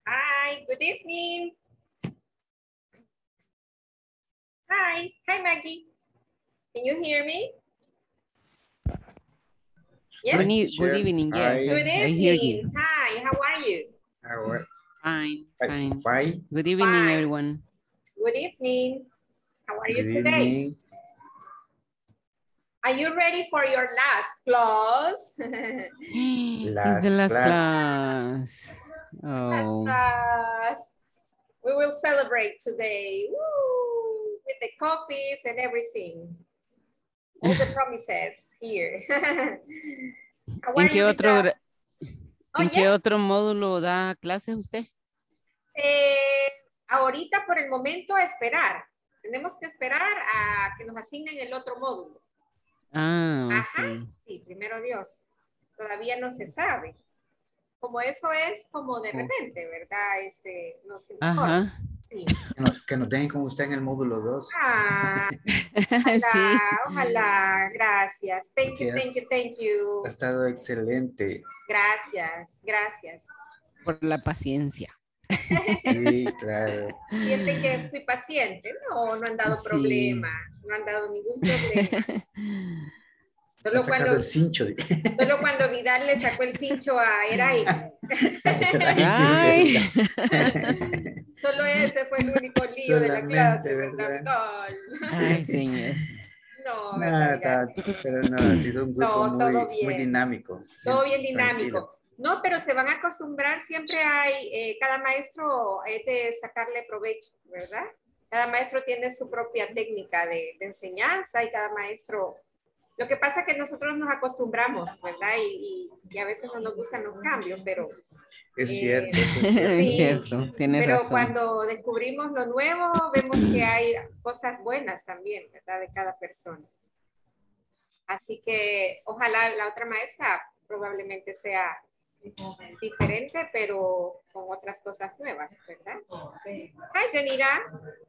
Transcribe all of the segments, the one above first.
Hi, good evening. Hi, Maggie. Can you hear me? Yes. Good evening, yes. Good I hear you. evening. Hi, how are you? Fine. Fine. Good evening, Fine. everyone. Good evening. How are you Good today? evening. Are you ready for your last class? It's the last class. Last Oh. class. We will celebrate today. Woo! With the coffees and everything. All the promises here. How are ¿En qué you, otro, Rita? Oh, ¿en qué yes. otro módulo da clases usted? Ahorita por el momento a esperar. Tenemos que esperar a que nos asignen el otro módulo. Ah, Ajá, ok. sí, primero Dios. Todavía no se sabe. Como eso es como de repente, ¿verdad? Nos informa. Ajá. Sí. Que nos dejen con usted en el módulo 2. Ah, ojalá, Sí. ojalá. Gracias. Thank you, Que thank you, thank you. Ha estado excelente. Gracias, gracias. Por la paciencia. Sí, claro. Sienten que fui paciente. No, no han dado Sí. problema. No han dado ningún problema. Ha sacado el cincho. Solo cuando Vidal le sacó el cincho a Eray. Ay. Solo ese fue el único lío de la clase, ¿verdad, ¿verdad? Vidal? Ay, señor. No, ¿verdad, Vidal? Pero no, ha sido un grupo No, todo muy bien. dinámico. Todo bien Tranquilo. dinámico. No, pero se van a acostumbrar, siempre hay, cada maestro es de sacarle provecho, ¿verdad? Cada maestro tiene su propia técnica de enseñanza y cada maestro... Lo que pasa es que nosotros nos acostumbramos, ¿verdad? Y a veces no nos gustan los cambios, pero... Es cierto, eso es cierto. Es Sí, cierto, tienes pero razón. cuando descubrimos lo nuevo, vemos que hay cosas buenas también, ¿verdad? De cada persona. Así que ojalá la otra maestra probablemente sea diferente, pero con otras cosas nuevas, ¿verdad? Hi, Janira.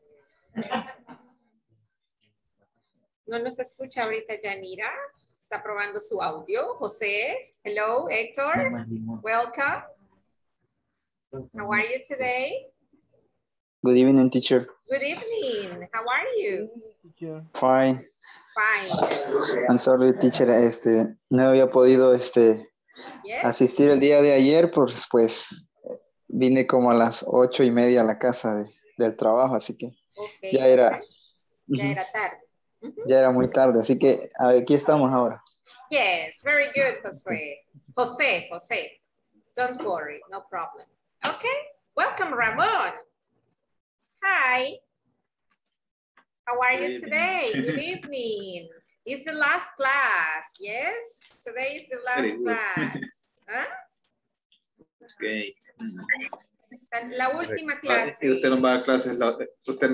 No nos escucha ahorita Janira. Está probando su audio. José, hello, Héctor. Welcome. How are you today? Good evening, teacher. Good evening. How are you? Fine. Fine. I'm sorry, teacher. No había podido Yes. asistir el día de ayer, pues vine como a las 8:30 a la casa del trabajo, así que Okay, ya era, José. Ya era tarde. ya era muy tarde, así que aquí estamos ahora. Yes, very good, Jose. Jose. Don't worry, no problem. Okay, welcome, Ramon. Hi. How are you today? Good evening. It's the last class, yes? Today is the last class. ¿Ah? Okay. La última clase. Y usted no va a clases, usted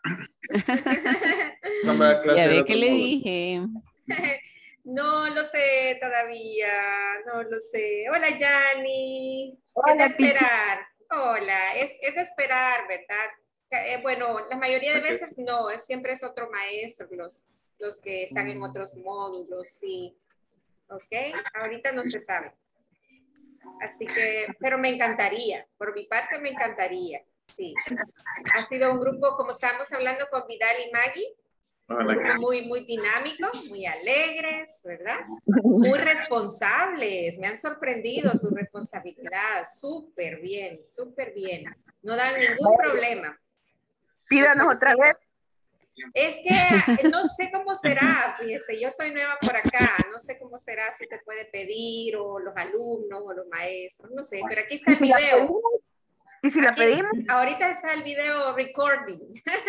no va a clases. Ya del ve otro que le módulo. dije. No lo sé todavía, no lo sé. Hola, Yanni. Hola, Es de esperar. Hola, es de esperar, ¿verdad? Bueno, la mayoría de veces no, siempre es otro maestro, los que están en otros módulos, sí. Ok, ahorita no se sabe. Así que, pero me encantaría, por mi parte me encantaría, sí. Ha sido un grupo, como estábamos hablando con Vidal y Maggie, un grupo muy dinámico, muy alegres, ¿verdad? Muy responsables, me han sorprendido su responsabilidad, súper bien, súper bien. No dan ningún problema. Pídanos otra vez. Es que no sé cómo será, fíjese, yo soy nueva por acá, no sé cómo será, si se puede pedir, o los alumnos, o los maestros, no sé, pero aquí está el video. ¿Y si la Aquí, pedimos? ahorita está el video recording.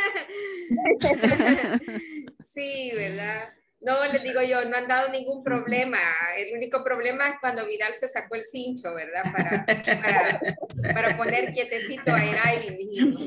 Sí, ¿verdad? No, les digo yo, no han dado ningún problema. El único problema es cuando Vidal se sacó el cincho, ¿verdad? Para poner quietecito a Eraivin, dijimos.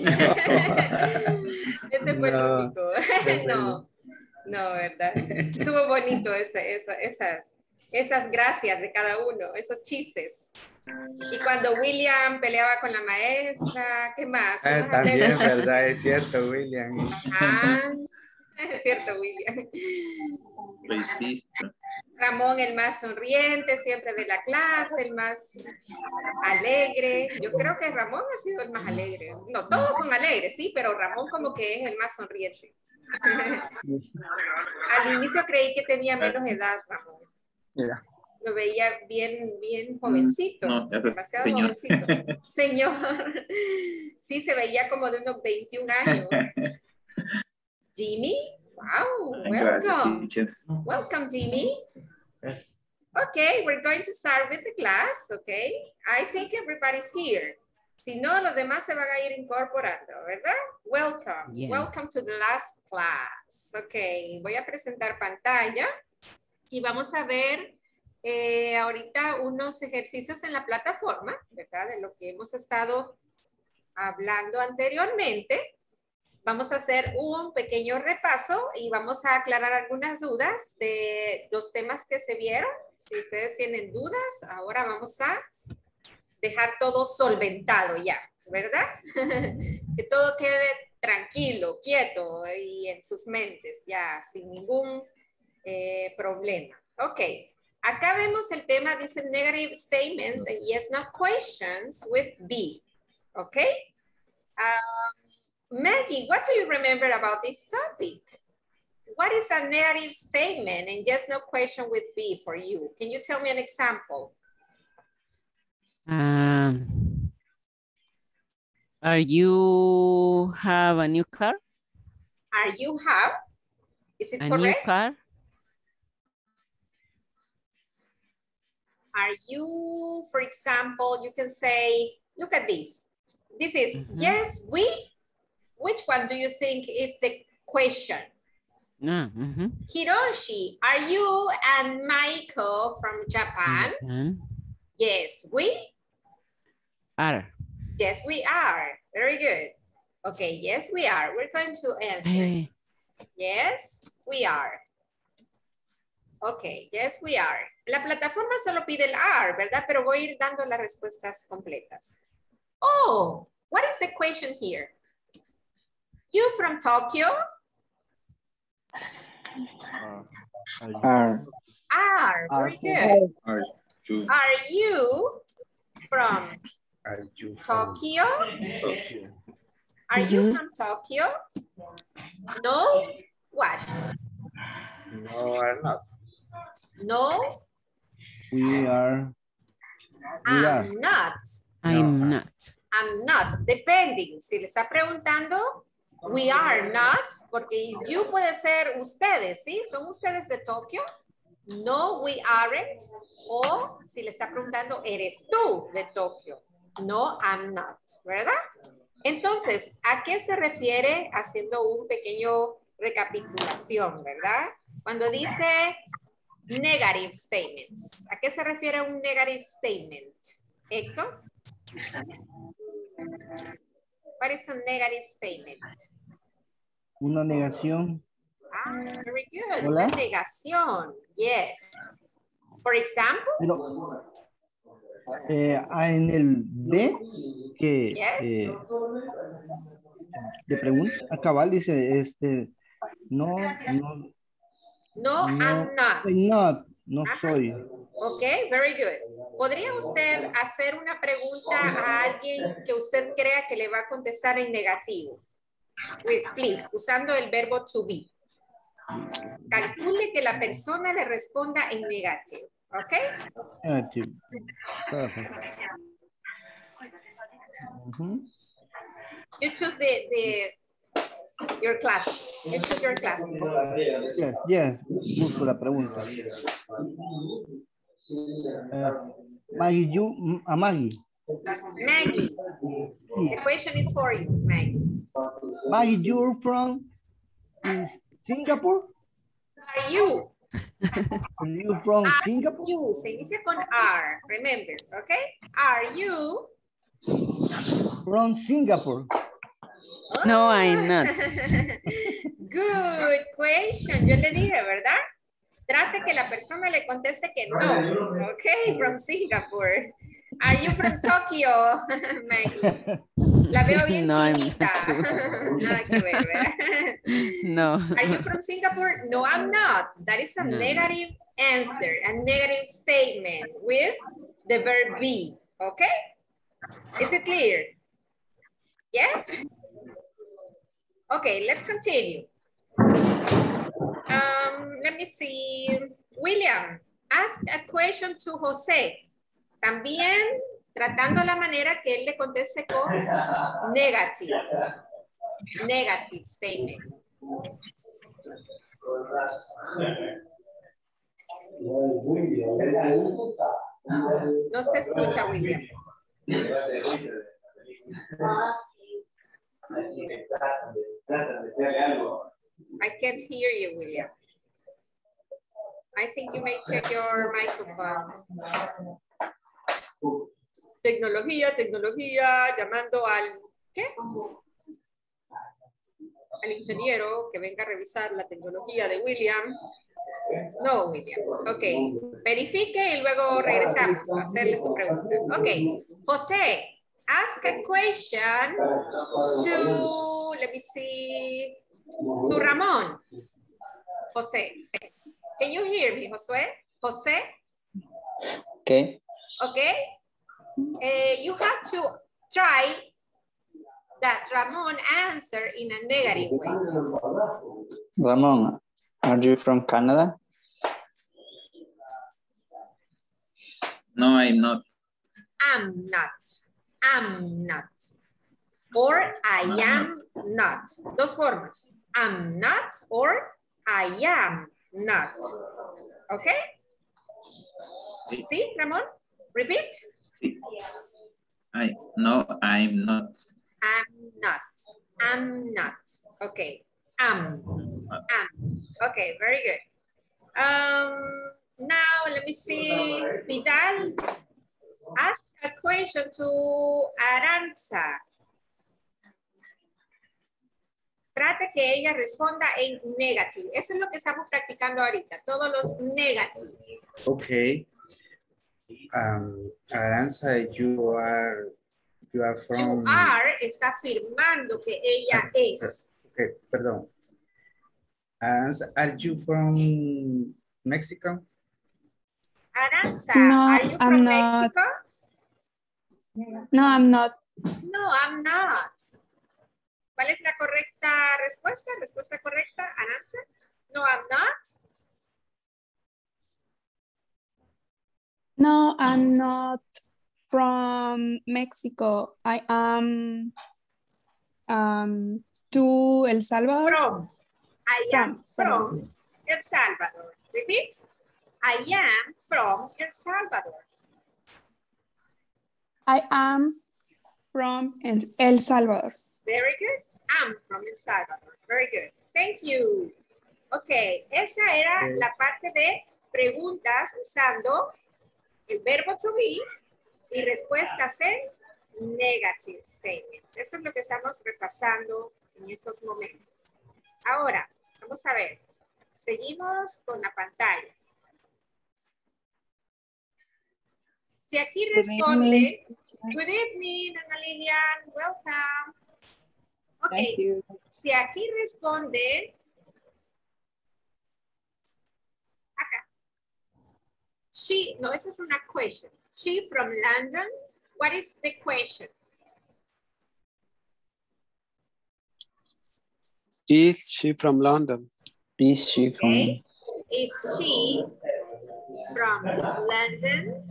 Ese fue el único. No, ¿verdad? Estuvo bonito esas gracias de cada uno, esos chistes. Y cuando William peleaba con la maestra, ¿qué más? ¿Qué más También, hablemos? ¿verdad? Es cierto, William. Ajá. Es cierto, William. Ramón, el más sonriente siempre de la clase, el más alegre. Yo creo que Ramón ha sido el más alegre. No, todos son alegres, sí, pero Ramón como que es el más sonriente. Al inicio creí que tenía menos edad, Ramón. Mira. Lo veía bien jovencito, No, demasiado señor. jovencito. Señor, sí, se veía como de unos 21 años. Jimmy, wow, Gracias, welcome. teacher. Welcome, Jimmy. Okay, we're going to start with the class, okay? I think everybody's here. Si no, los demás se van a ir incorporando, ¿verdad? Welcome. Yeah. Welcome to the last class. Okay, voy a presentar pantalla y vamos a ver ahorita unos ejercicios en la plataforma, ¿verdad? De lo que hemos estado hablando anteriormente. Vamos a hacer un pequeño repaso y vamos a aclarar algunas dudas de los temas que se vieron. Si ustedes tienen dudas, ahora vamos a dejar todo solventado ya, ¿verdad? Que todo quede tranquilo, quieto y en sus mentes ya, sin ningún problema. Ok, acá vemos el tema, dice negative statements and yes, no questions with be. Ok. Maggie, what do you remember about this topic? What is a negative statement and yes, no question with be for you? Can you tell me an example? Are you have a new car? Are you have? Is it A correct? new car? Are you, for example, you can say, look at this. This is yes, we. Which one do you think is the question? Hiroshi, are you and Michael from Japan? Yes, we are. Yes, we are. Very good. Okay, yes, we are. We're going to answer. Yes, we are. Okay, yes, we are. La plataforma solo pide el are, ¿verdad? Pero voy a ir dando las respuestas completas. Oh, what is the question here? You from Tokyo? Are. Very good. Are you Are you from Tokyo? Are you from Tokyo? No? What? No, are not. No? We are. I'm not. I'm not. I'm not. Depending. Si le está preguntando, we are not, porque you puede ser ustedes, ¿sí? ¿Son ustedes de Tokio? No, we aren't. O si le está preguntando, ¿eres tú de Tokio? No, I'm not, ¿verdad? Entonces, ¿a qué se refiere haciendo un pequeño recapitulación, verdad? Cuando dice negative statements, ¿a qué se refiere un negative statement? Héctor? What is a negative statement? Una negación. Very good. Hola. Una negación. Yes. For example? Pero, en el B, que Yes. de pregunta, a cabal dice, no, No, I'm not. soy not, no soy. Ok, very good. ¿Podría usted hacer una pregunta a alguien que usted crea que le va a contestar en negativo? Please, usando el verbo to be. Calcule que la persona le responda en negativo. ¿Ok? Negative. Perfect. You choose your class. You choose your class. Yes, busco la pregunta. Maggie, Maggie. Maggie, the question is for you, Maggie. Maggie, you're from Singapore? Are you? Are you from Singapore? You, se inicia con are, remember, okay? Are you? From Singapore. No, I'm not. Good question. Yo le dije, ¿verdad? Trate que la persona le conteste que no. Okay, from Singapore. Are you from Tokyo, Maggie? La veo bien No, I'm chinita. not. Nada que ver, ¿verdad? No. Are you from Singapore? No, I'm not. That is a No. negative answer, a negative statement with the verb be. Okay? Is it clear? Yes? Okay, let's continue. Let me see. William, ask a question to José. También tratando la manera que él le conteste con negative. Negative statement. No se escucha, William. I can't hear you, William. I think you may check your microphone. Tecnología, tecnología, llamando al, ¿qué? Al ingeniero que venga a revisar la tecnología de William. No, William. Ok. Verifique y luego regresamos a hacerle su pregunta. Ok. José, ask a question to, let me see, to Ramón. José. Can you hear me, José? José? Okay. Okay. You have to try that Ramon answer in a negative way. Ramon, are you from Canada? No, I'm not. I'm not. I'm not. Or I am not. Dos formas. I'm not or I am not. Okay? See, Ramon? Repeat. No, I'm not. I'm not. I'm not. Okay. Okay, very good. Now let me see. Vidal, ask a question to Aranza. Trate que ella responda en negative. Eso es lo que estamos practicando ahorita. Todos los negatives. Okay. Aranza, you are from... You are está afirmando que ella es. Okay, perdón. Aranza, are you from Mexico? Aranza, No, are you I'm from not. Mexico? No, I'm not. No, I'm not. ¿Cuál es la correcta respuesta? ¿Respuesta correcta, Aranza? No, I'm not. No, I'm not from Mexico. I am to El Salvador. From. I am from El Salvador. Repeat. I am from El Salvador. I am from El Salvador. Very good. I'm from El Salvador. Very good. Thank you. Ok, esa era la parte de preguntas usando el verbo to be y respuestas en negative statements. Eso es lo que estamos repasando en estos momentos. Ahora, vamos a ver. Seguimos con la pantalla. Si aquí responde, good evening, Ana Lilian, welcome. Ok, Thank you. si aquí responde, acá. She, no, esa es una question. She from London. What is the question? Is she from London? Is she from... Okay. Is she from London?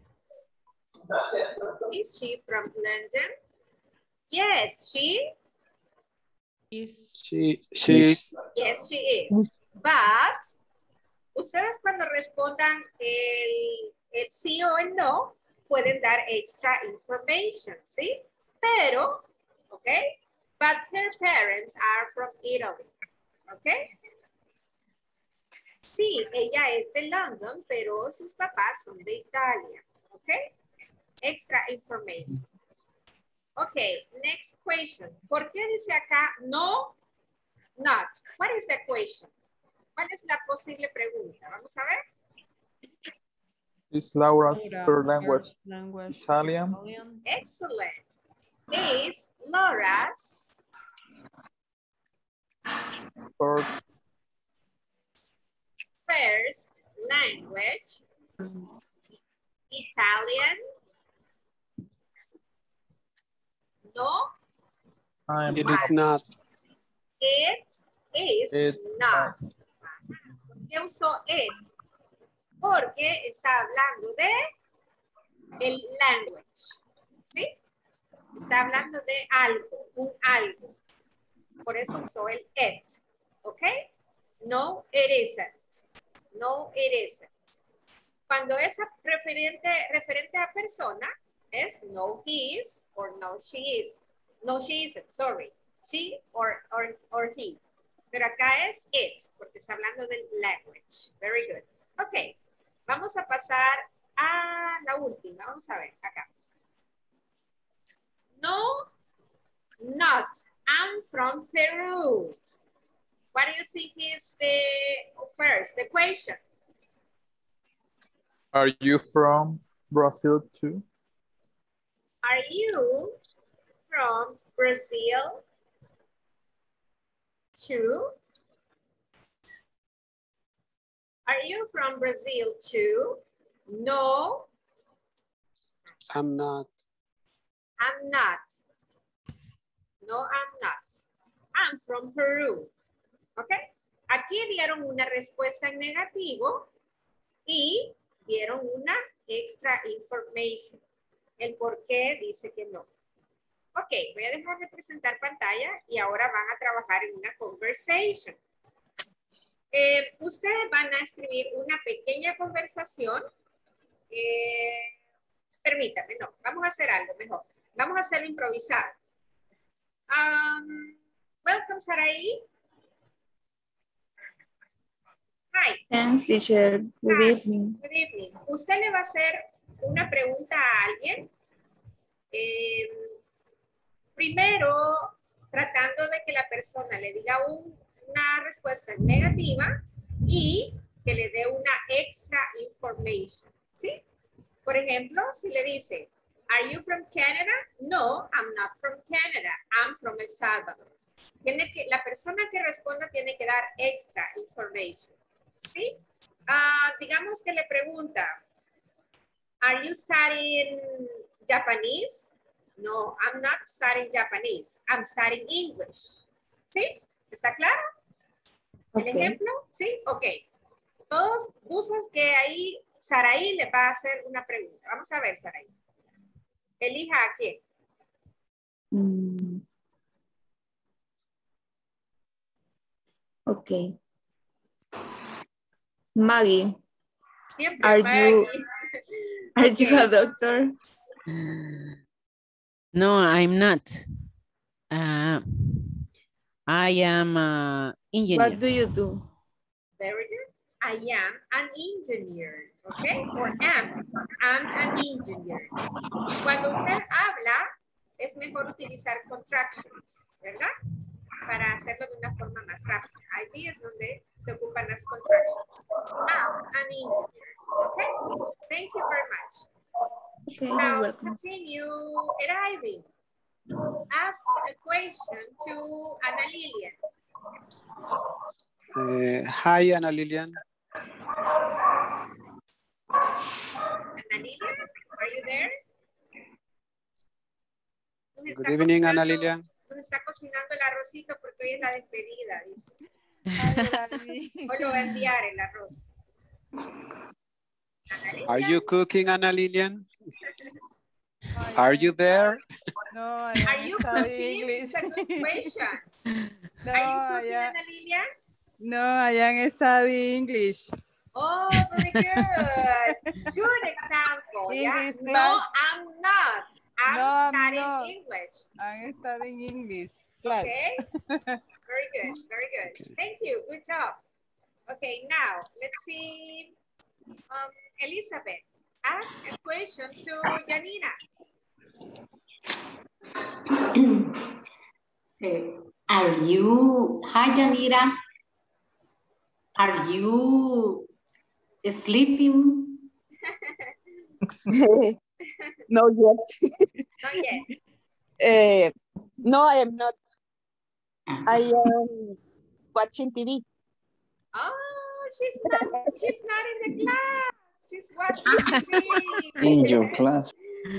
Is she from London? Yes, she Is She is. Yes, she is. But, ustedes cuando respondan el sí o el no, pueden dar extra information, ¿sí? Pero, ¿ok? But her parents are from Italy, ¿ok? Sí, ella es de London, pero sus papás son de Italia, ¿ok? Extra information. Ok, next question. ¿Por qué dice acá no, not? What is the question? ¿Cuál es la posible pregunta? Vamos a ver. Is Laura's third language Italian? Excellent. Is Laura's first language, Italian? No? It is not. It is not. ¿Por qué usó it? Porque está hablando de el language. ¿Sí? Está hablando de algo, un algo. Por eso usó el it. ¿Ok? No, it isn't. No, it isn't. Cuando es referente a persona, es no he is or no she is. No, she isn't, sorry. She or he. Pero acá es it, porque está hablando del language. Very good. Ok, vamos a pasar a la última. Vamos a ver, acá. No, not. I'm from Peru. What do you think is the question? Are you from Brazil too? Are you from Brazil too? Are you from Brazil too? No. I'm not. I'm not. No, I'm not. I'm from Peru. ¿Ok? Aquí dieron una respuesta en negativo y dieron una extra information. El por qué dice que no. Ok, voy a dejar de presentar pantalla y ahora van a trabajar en una conversation. Ustedes van a escribir una pequeña conversación. Permítame, no, vamos a hacer algo mejor. Vamos a hacerlo improvisado. Welcome, Saraí. Hi. Thanks, teacher. Good evening. Good evening. Usted le va a hacer una pregunta a alguien. Primero, tratando de que la persona le diga una respuesta negativa y que le dé una extra information. ¿Sí? Por ejemplo, si le dice, ¿Are you from Canada? No, I'm not from Canada. I'm from El Salvador. La persona que responda tiene que dar extra information. ¿Sí? Digamos que le pregunta, ¿Are you studying Japanese? No, I'm not studying Japanese. I'm studying English. ¿Sí? ¿Está claro? ¿El ejemplo? ¿Sí? Ok. Todos usos que ahí Saraí le va a hacer una pregunta. Vamos a ver, Saraí. Elija a quién. Ok. Maggie. Siempre Are Maggie. you a doctor? No, I'm not. I am an engineer. What do you do? Very good. I am an engineer. Okay? Or am. I'm an engineer. Cuando usted habla, es mejor utilizar contractions, ¿verdad? Para hacerlo de una forma más rápida. Ahí es donde se ocupan las contractions. I'm an engineer. Okay? Thank you very much. Okay, now, you're welcome. Continue arriving. Ask a question to Ana Lilian. Hi, Ana Lilian. Ana Lilian, are you there? Good evening, Ana Lilian. Nos está cocinando el arrocito porque hoy es la despedida, dice. Hoy lo va a enviar el arroz. Are you cooking, Ana Lilian? Are you there? No, are you cooking? It's a good question. No, are you cooking, Ana Lilian? No, I am studying English. Oh, very good. Good example. English Yeah? No, class. I'm not. I'm studying English. I'm studying English class. Okay. Very good. Very good. Okay. Thank you. Good job. Okay, now let's see. Elizabeth, ask a question to Janina. Hi, Janina. Are you sleeping? No yet. Not yet. No, I am not. I am watching TV. Oh, she's not in the class. She's watching TV. In your class.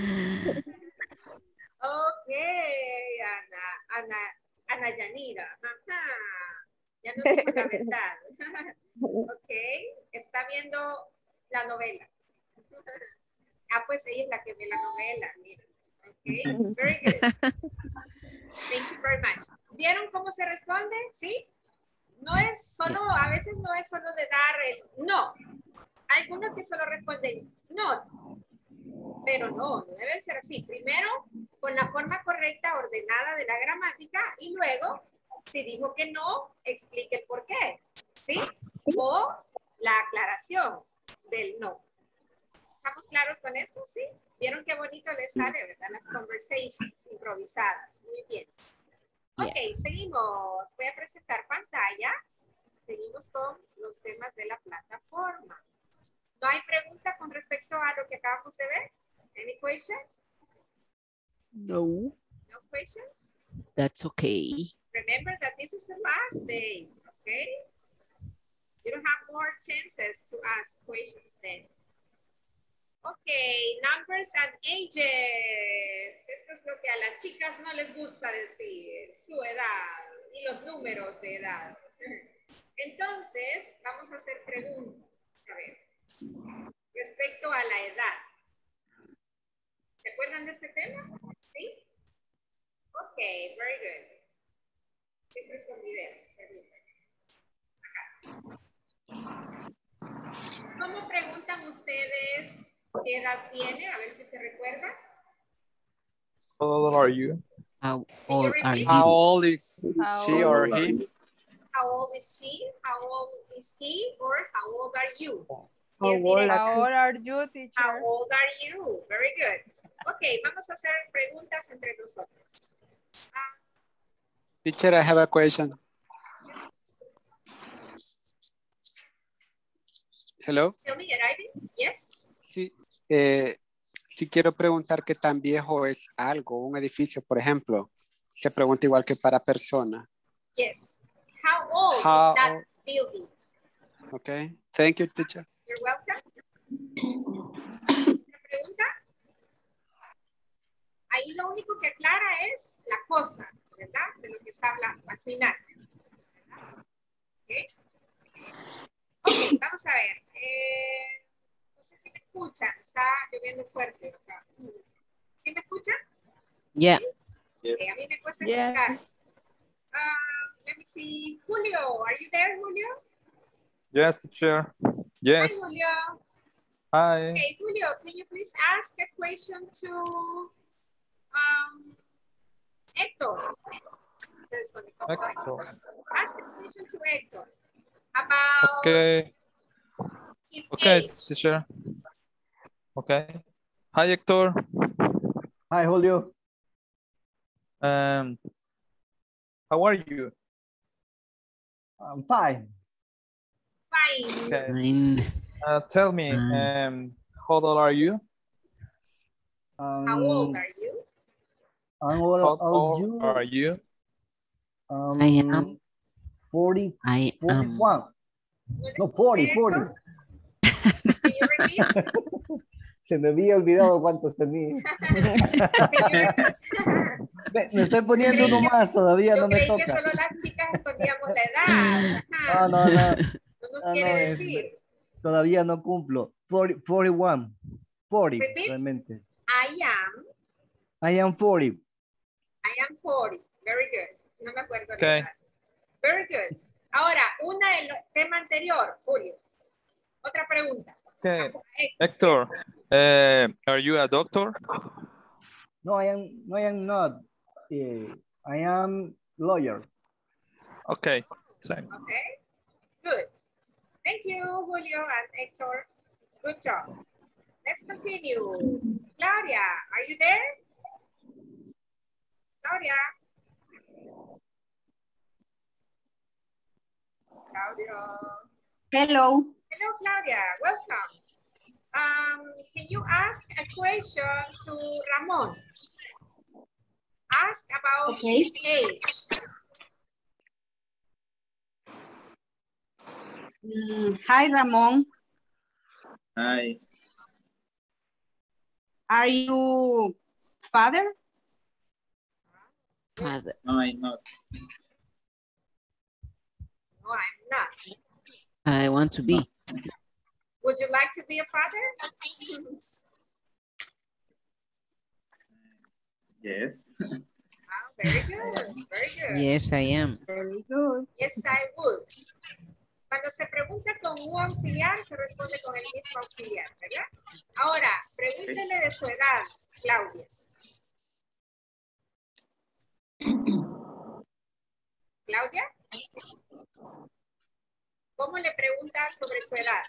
Okay, Ana Yanira. Ajá. Ya no dijo la verdad. Ok, está viendo la novela. Ah, pues ella es la que ve la novela, mira. Ok, very good. Thank you very much. ¿Vieron cómo se responde? ¿Sí? No es solo, a veces no es solo de dar el no. Hay algunos que solo responden no. Pero no debe ser así. Primero, con la forma correcta, ordenada de la gramática y luego, si dijo que no, explique el por qué. ¿Sí? O la aclaración del no. ¿Estamos claros con esto? ¿Sí? ¿Vieron qué bonito les sale, verdad? Las conversations improvisadas. Muy bien. Ok, seguimos. Voy a presentar pantalla. Seguimos con los temas de la plataforma. ¿No hay pregunta con respecto a lo que acabamos de ver? Any question? No. No questions? That's okay. Remember that this is the last day, okay? You don't have more chances to ask questions then. Okay, numbers and ages. Esto es lo que a las chicas no les gusta decir, su edad y los números de edad. Entonces, vamos a hacer preguntas. A ver, respecto a la edad. ¿Se acuerdan de este tema? ¿Sí? Ok, very good. Siempre son videos. Acá. ¿Cómo preguntan ustedes qué edad tiene? A ver si se recuerda. How old are you? How old are you? How old is How she or old are he? How old is she? How old is he? Or how old are you? How old are you, teacher? How old are you? Very good. Ok, vamos a hacer preguntas entre nosotros. Teacher, I have a question. Hello. Tell me, Ivan. Yes. Sí. Si quiero preguntar qué tan viejo es algo, un edificio, por ejemplo, se pregunta igual que para persona. Yes. How old How is that old? building? Okay. Thank you, teacher. You're welcome. ¿Otra pregunta? Ahí lo único que aclara es la cosa, ¿verdad? De lo que está hablando al final. ¿Verdad? Okay. Ok, vamos a ver. No sé si me escuchan. Está lloviendo fuerte acá. ¿Sí me escuchan? Yeah. Okay, a mí me cuesta escuchar. Let me see. Julio, are you there, Julio? Yes, teacher. Yes. Hi, Julio. Hi. Okay, Julio, can you please ask a question to Hector? Hector. Ask a question to Hector about Okay. his Okay, age. teacher. Okay. Hi, Hector. Hi, Julio. How are you? I'm fine. Fine. Okay. Fine. Tell me, how old are you? How old are you? How How old old are you? I am. 40. I am. 41. No, 40. Can you repeat? Se me había olvidado cuántos tenía. Me estoy poniendo uno más, todavía no me toca. Yo creí que solo las chicas escondíamos la edad. Ajá. No. No nos quiere decir. Todavía no cumplo. 41. 40, Repeat. realmente. I am 40. I am 40. Very good. No me acuerdo. Okay. Very good. Ahora, una del tema anterior, Julio. Otra pregunta. Okay. Hector, are you a doctor? No, I am not. I am lawyer. Okay. Same. Okay. Good. Thank you, Julio and Hector. Good job. Let's continue. Claudia, are you there? Claudia. Hello. Hello, Claudia. Welcome. Can you ask a question to Ramon? Ask about his age. Hi, Ramon. Hi. Are you father? Father. No, I'm not. No, I'm not. I want to be. Would you like to be a father? Yes. Very good, very good. Yes, I am. Very good. Yes, I would. Cuando se pregunta con un auxiliar, se responde con el mismo auxiliar, ¿verdad? Ahora, pregúntele de su edad, Claudia. Claudia, ¿cómo le pregunta sobre su edad?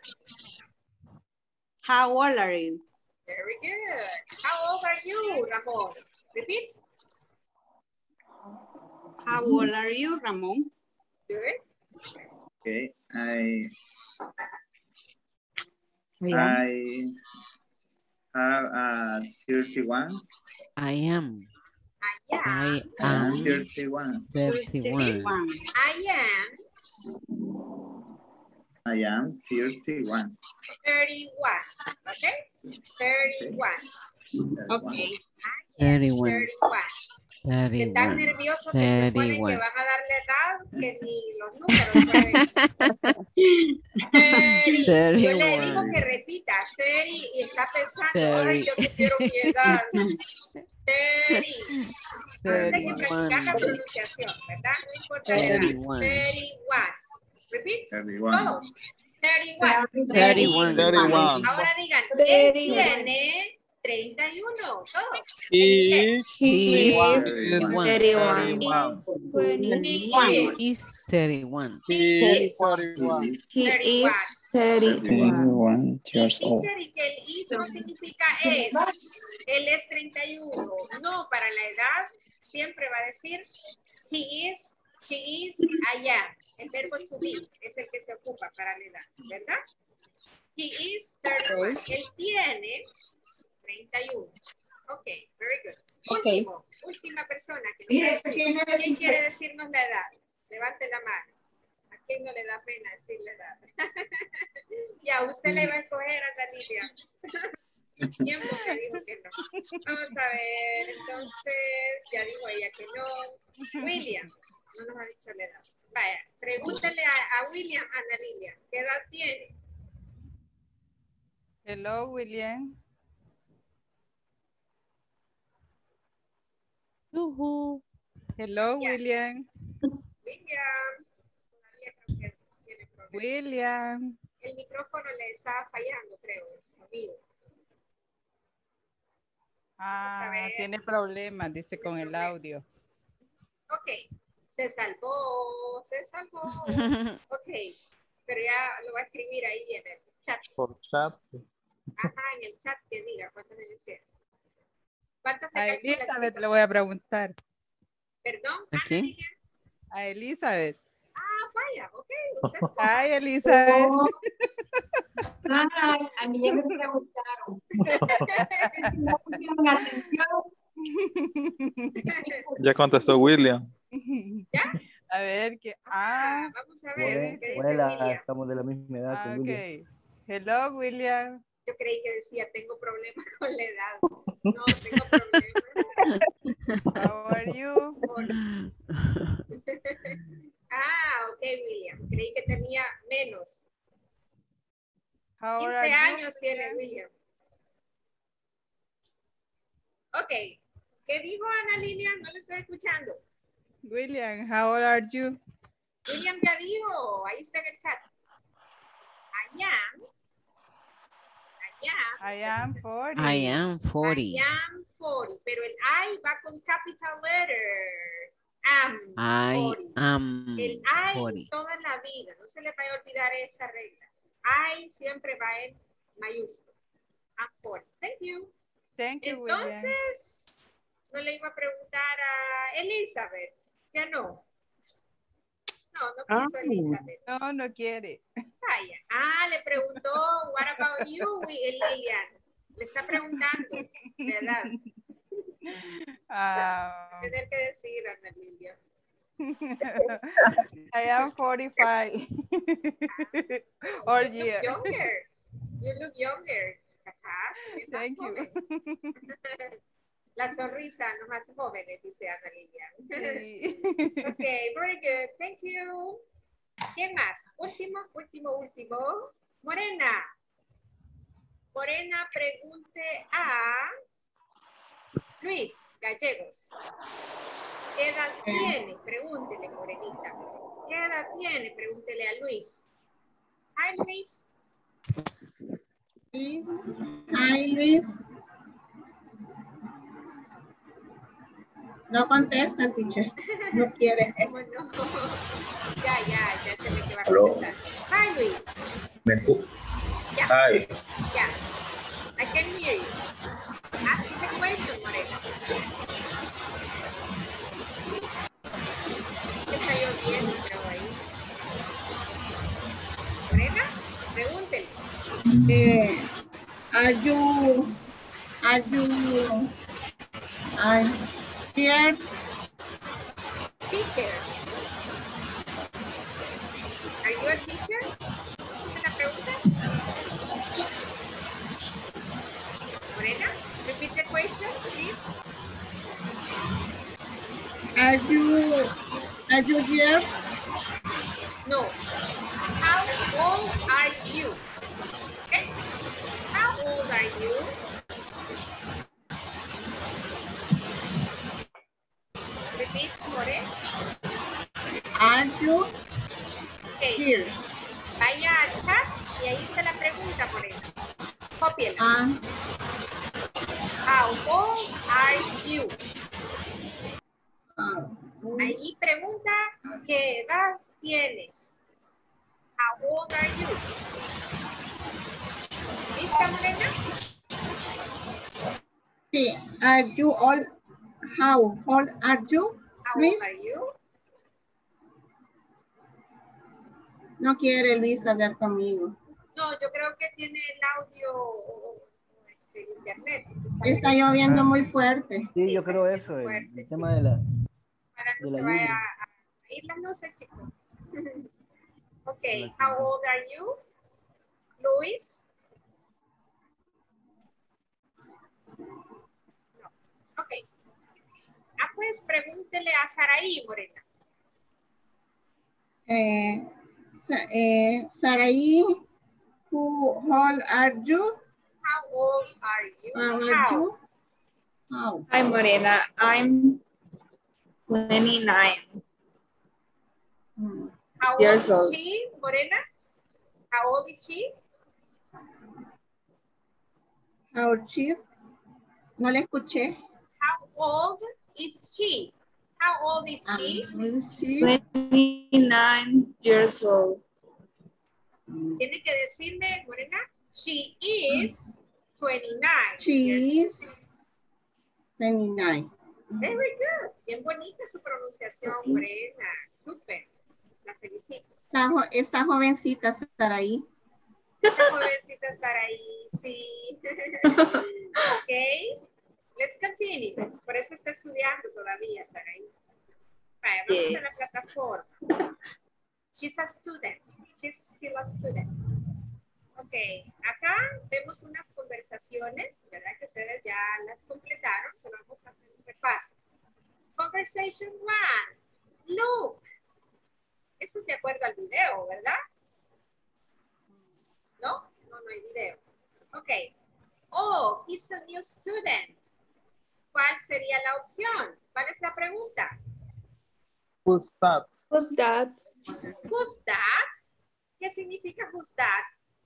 How old are you? Very good. How old are you, Ramon? Repeat. How old are you, Ramon? Good. Okay. I have 31. I am. I am 31. 31. I am 31. 31. Okay? 31. Okay. 31. 31. Que tan 31. nerviosos que se ponen que 31. van a darle edad que ni los números pueden. 30. Yo le digo que repita 30 y está pensando, ay, yo supiero mi edad. 30. Hay que practicar la pronunciación, ¿verdad? No importa la edad. 31. Repeat. 31. Todos. 31. 31. Ahora digan, él tiene 31. Todos. En inglés. He is 31. 31. He Is 31. He is 31. He is 31. 31 years old. Teacher, y que el is no significa es. Él es 31. No, para la edad siempre va a decir he is, she is, I am. El verbo to be es el que se ocupa para la edad, ¿verdad? He is 31. Él tiene 31. Ok, very good. Okay. Última persona. ¿Quién quiere decirnos la edad? Levante la mano. ¿A quién no le da pena decir la edad? Ya, usted le va a escoger a la Lidia. Tiempo me dijo que no. Vamos a ver, entonces, ya dijo ella que no. William, no nos ha dicho la edad. Vaya, pregúntale a William, Ana Lilia, ¿qué edad tiene? Hello, William. Hello, Yeah. William. William, todavía creo que tiene problemas. William. El micrófono le está fallando, creo, el sonido. Tiene problemas, dice, con el audio. Ok, se salvó. Ok, pero ya lo va a escribir ahí en el chat. Por chat. Ajá, en el chat que diga cuántos le hicieron. ¿Cuántos A Elizabeth le voy a preguntar. Perdón, ¿A quién? A Elizabeth. Vaya, ok. Ay, Elizabeth. Ay, a mí ya me preguntaron. No pusieron atención. Ya contestó William. ¿Ya? A ver qué. Vamos a ver. ¿Qué dice Abuela, William? estamos de la misma edad que William. Hello, William. Yo creí que decía, tengo problemas con la edad. No, tengo problemas. How are you? Ok, William. Creí que tenía menos. How 15 are you, años tiene William. Ok. ¿Qué dijo Ana Lilia? No le estoy escuchando. William, how old are you? William ya dijo. Ahí está en el chat. I am 40. I am 40. I am 40. Pero el I va con capital letter. I am El I 40. toda la vida. No se le vaya a olvidar esa regla. I siempre va en mayúscula. I'm 40. Thank you. Thank you, William. Entonces, no le iba a preguntar a Elizabeth. Ya no. No quiso Elizabeth. No quiere. Vaya. Le preguntó, what about you, Lilian? Le está preguntando de edad. Tener que decir, Ana Lilia. I am 45. Or You year. look younger. You look younger. Ajá. Thank you. La sonrisa nos hace jóvenes, dice Ana Lilia. Sí. Okay, very good. Thank you. ¿Quién más? Último. Morena. Morena, pregunte a Luis Gallegos. ¿Qué edad tiene? Pregúntele, Morenita. ¿Qué edad tiene? Pregúntele a Luis. Hi, Luis. Hi, Luis. No contesta, teacher. No quiere. ¿Cómo no? Ya se me va a Hello. contestar. Hi, Luis. Yeah. Hi. Yeah. I can hear you. Ask the question, Morena. Está lloviendo, creo ahí. Morena, pregúntele. Are you here? Teacher. Are you a teacher? ¿Esa es la pregunta? Morena, repeat the question, please. Are you here? No. How old are you? Okay. How old are you? Repeat, More. Are you Okay. here? Vaya al chat y ahí está la pregunta, Morena. Cópiela. How old are you? Ahí pregunta qué edad tienes. How old are you? ¿Lista, Morena? Sí. Are you all? How old are you? How Luis? old are you? No quiere Luis hablar conmigo. No, yo creo que tiene el audio o internet. Está lloviendo muy fuerte. Sí, yo creo eso, el tema de la... Para no de se la vaya lluvia. a ir las luces, chicos. Ok, how old are you? Luis? No. Ok. Pues pregúntele a Saraí, Morena. Saraí, who old are you? How old are you? How are you? How? Hi, Morena. I'm 29. How old Years is old. she, Morena? How old is she? How old she? No le escuché. How old is she? How old is she? 29 years old. Tiene que decirme, Morena, she is 29. She is 29. Very good. Bien bonita su pronunciación, Morena. Súper. La felicito. Esa jovencita estará ahí. Esa jovencita estará ahí, sí. Ok. Let's continue. Por eso está estudiando todavía, Saraí. Vaya, vamos a la plataforma. She's a student. She's still a student. Ok, acá vemos unas conversaciones, ¿verdad? Que ustedes ya las completaron. Solo vamos a hacer un repaso. Conversation 1. Look. Eso es de acuerdo al video, ¿verdad? ¿No? No hay video. Ok. Oh, he's a new student. ¿Cuál sería la opción? ¿Cuál es la pregunta? Who's that? Who's that? Who's that? ¿Qué significa who's that?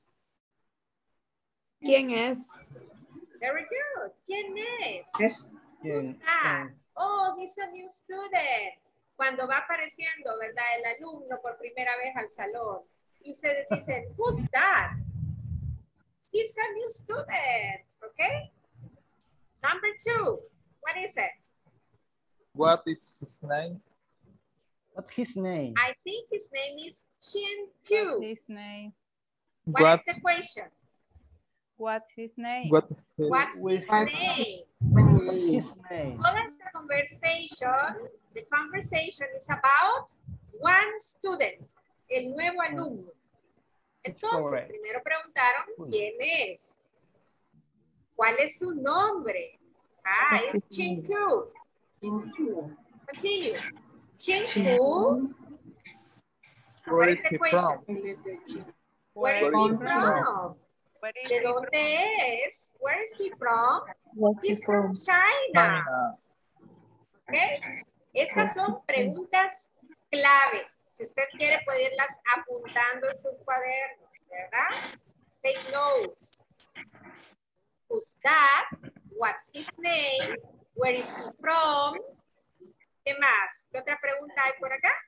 ¿Quién es? Very good. ¿Quién es? Who's ¿Quién? that? Oh, he's a new student. Cuando va apareciendo, ¿verdad? El alumno por primera vez al salón. Y ustedes dicen, who's that? He's a new student. Okay? Number 2. What is it? What is his name? What's his name? I think his name is Chin Q. His name. What is the question? What's his name? What What's his What- name? The conversation is about one student, el nuevo alumno. Entonces, primero preguntaron quién es. ¿Cuál es su nombre? Ah, es Chinku. Continue. Chinku. Where is he from? Where is he from? ¿De dónde es? Where is he from? He's from China. Okay. Estas son preguntas claves. Si usted quiere, puede irlas apuntando en sus cuadernos, ¿verdad? Take notes. Who's that? What's his name? Where is he from? ¿Qué más? ¿Qué otra pregunta hay por acá?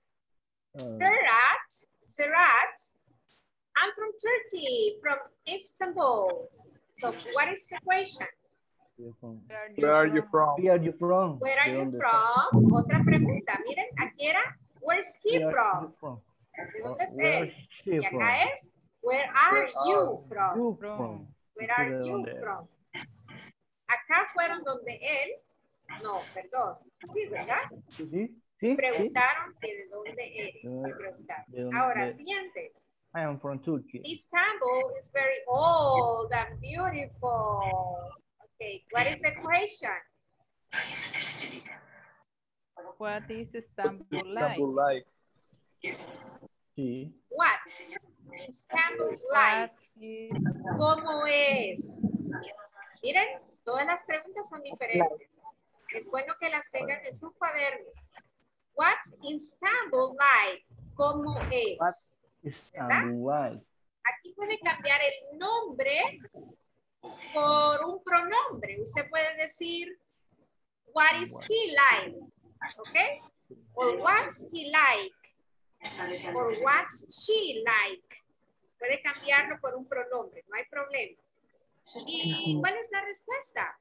Serhat, I'm from Turkey, from Istanbul. So what is the question? Where are you from? Where are you from? Where are you from? Otra pregunta. Miren, aquí era, where's he from? ¿De dónde es él? Y acá es, where are you from? Where are you from? Acá fueron donde él, no, perdón. Sí, ¿verdad? Sí. Preguntaron de dónde eres. Preguntaron. Ahora, siguiente. I am from Turkey. Istanbul is very old and beautiful. Okay, what is the question? What is Istanbul like? Sí. What? Istanbul like. ¿Cómo es? Miren, todas las preguntas son diferentes. Es bueno que las tengan en sus cuadernos. What's Istanbul like? ¿Cómo es? What Istanbul like? Aquí puede cambiar el nombre por un pronombre. Usted puede decir, what is he like? ¿Ok? Or what's he like? Or what's she like? Puede cambiarlo por un pronombre, no hay problema. ¿Y cuál es la respuesta?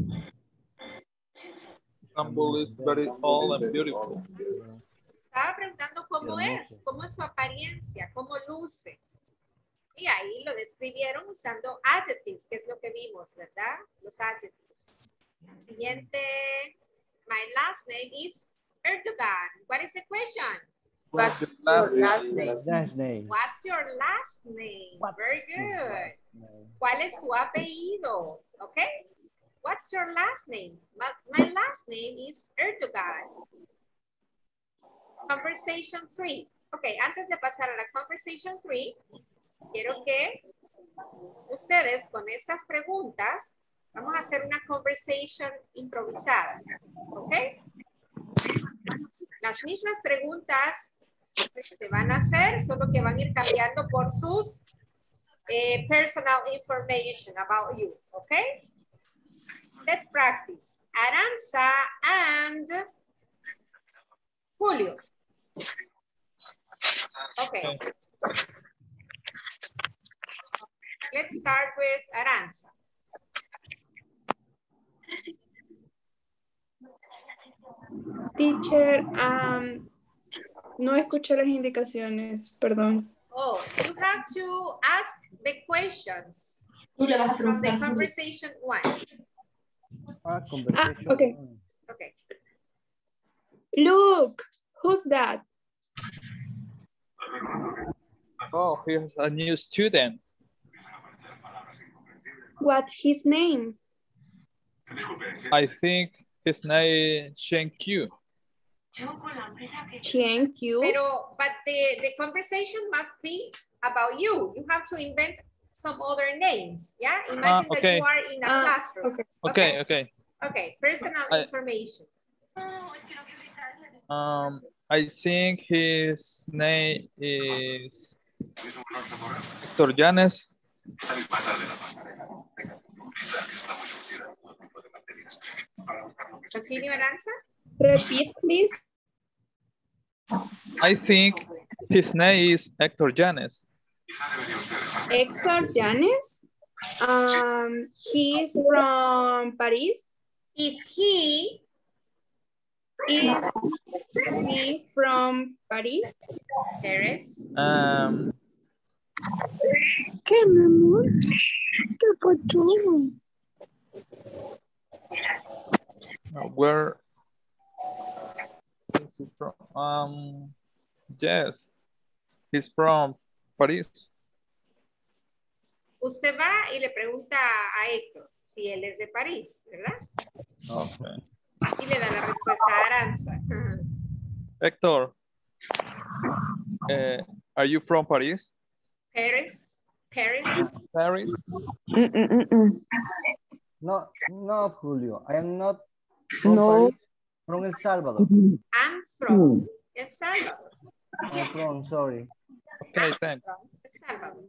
Istanbul is very old and beautiful. Estaba preguntando cómo es su apariencia, cómo luce. Y ahí lo describieron usando adjectives, que es lo que vimos, ¿verdad? Los adjectives. Siguiente. My last name is Erdogan. What is the question? What's your last name? What's your last name? Very good. ¿Cuál es tu apellido? Okay. What's your last name? My last name is Erdogan. Conversation 3. Ok, antes de pasar a la conversation 3, quiero que ustedes con estas preguntas, vamos a hacer una conversation improvisada. ¿Ok? Las mismas preguntas se van a hacer, solo que van a ir cambiando por sus personal information about you. ¿Ok? Let's practice. Aranza and Julio. Okay. Let's start with Aranza. Teacher, no escuché las indicaciones, perdón. Oh, you have to ask the questions from the conversation 1. Okay. Okay. Look, who's that? Oh, here's a new student. What's his name? I think his name is Shen Q. But the conversation must be about you. You have to invent some other names. Yeah, imagine that you are in a classroom. Okay, personal information. I think his name is Hector Llanes. Continue, Aranza. Repeat, please. I think his name is Hector Llanes. Hector Llanes? He's from Paris. Is he from Paris? Paris. ¿Qué, mi amor? ¿Qué pasó? Where is he from? Yes, he's from Paris. Usted va y le pregunta a Héctor si él es de París, ¿verdad? Okay. Y le da la respuesta a Aranza. Héctor, are you from Paris? Paris. Paris. No, no, Julio. I am not from Paris, from El Salvador. I'm from El Salvador. I'm from, sorry. Okay, thanks. El Salvador.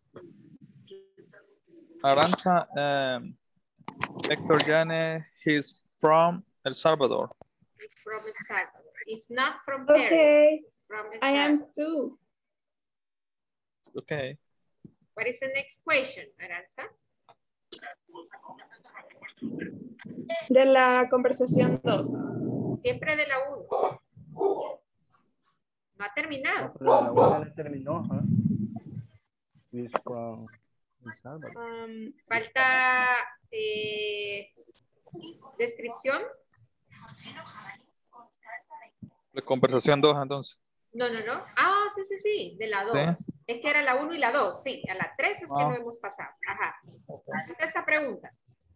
Aranza, Héctor Jane, he's from El Salvador. He's from El Salvador. He's not from Okay. Paris. He's from El I Salvador. am too. Okay. What is the next question, Aranza? De la conversación 2. Siempre de la 1. No ha terminado. Pero la buena la terminó, ¿ah? He's from El Salvador. Falta descripción. La conversación 2, entonces. No. Ah, sí, de la 2. ¿Sí? Es que era la 1 y la 2, sí. A la 3 es que no hemos pasado. Ajá. Esa pregunta.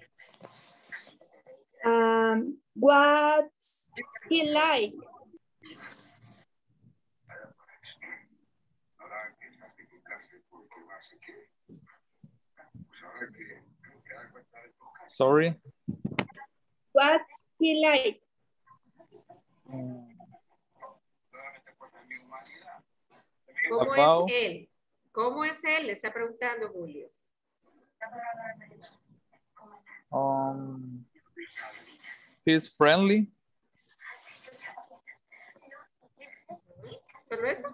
What's he like? Sorry. What's he like? ¿Cómo About- es él? ¿Cómo es él? Le está preguntando Julio. He's friendly. ¿Solo eso?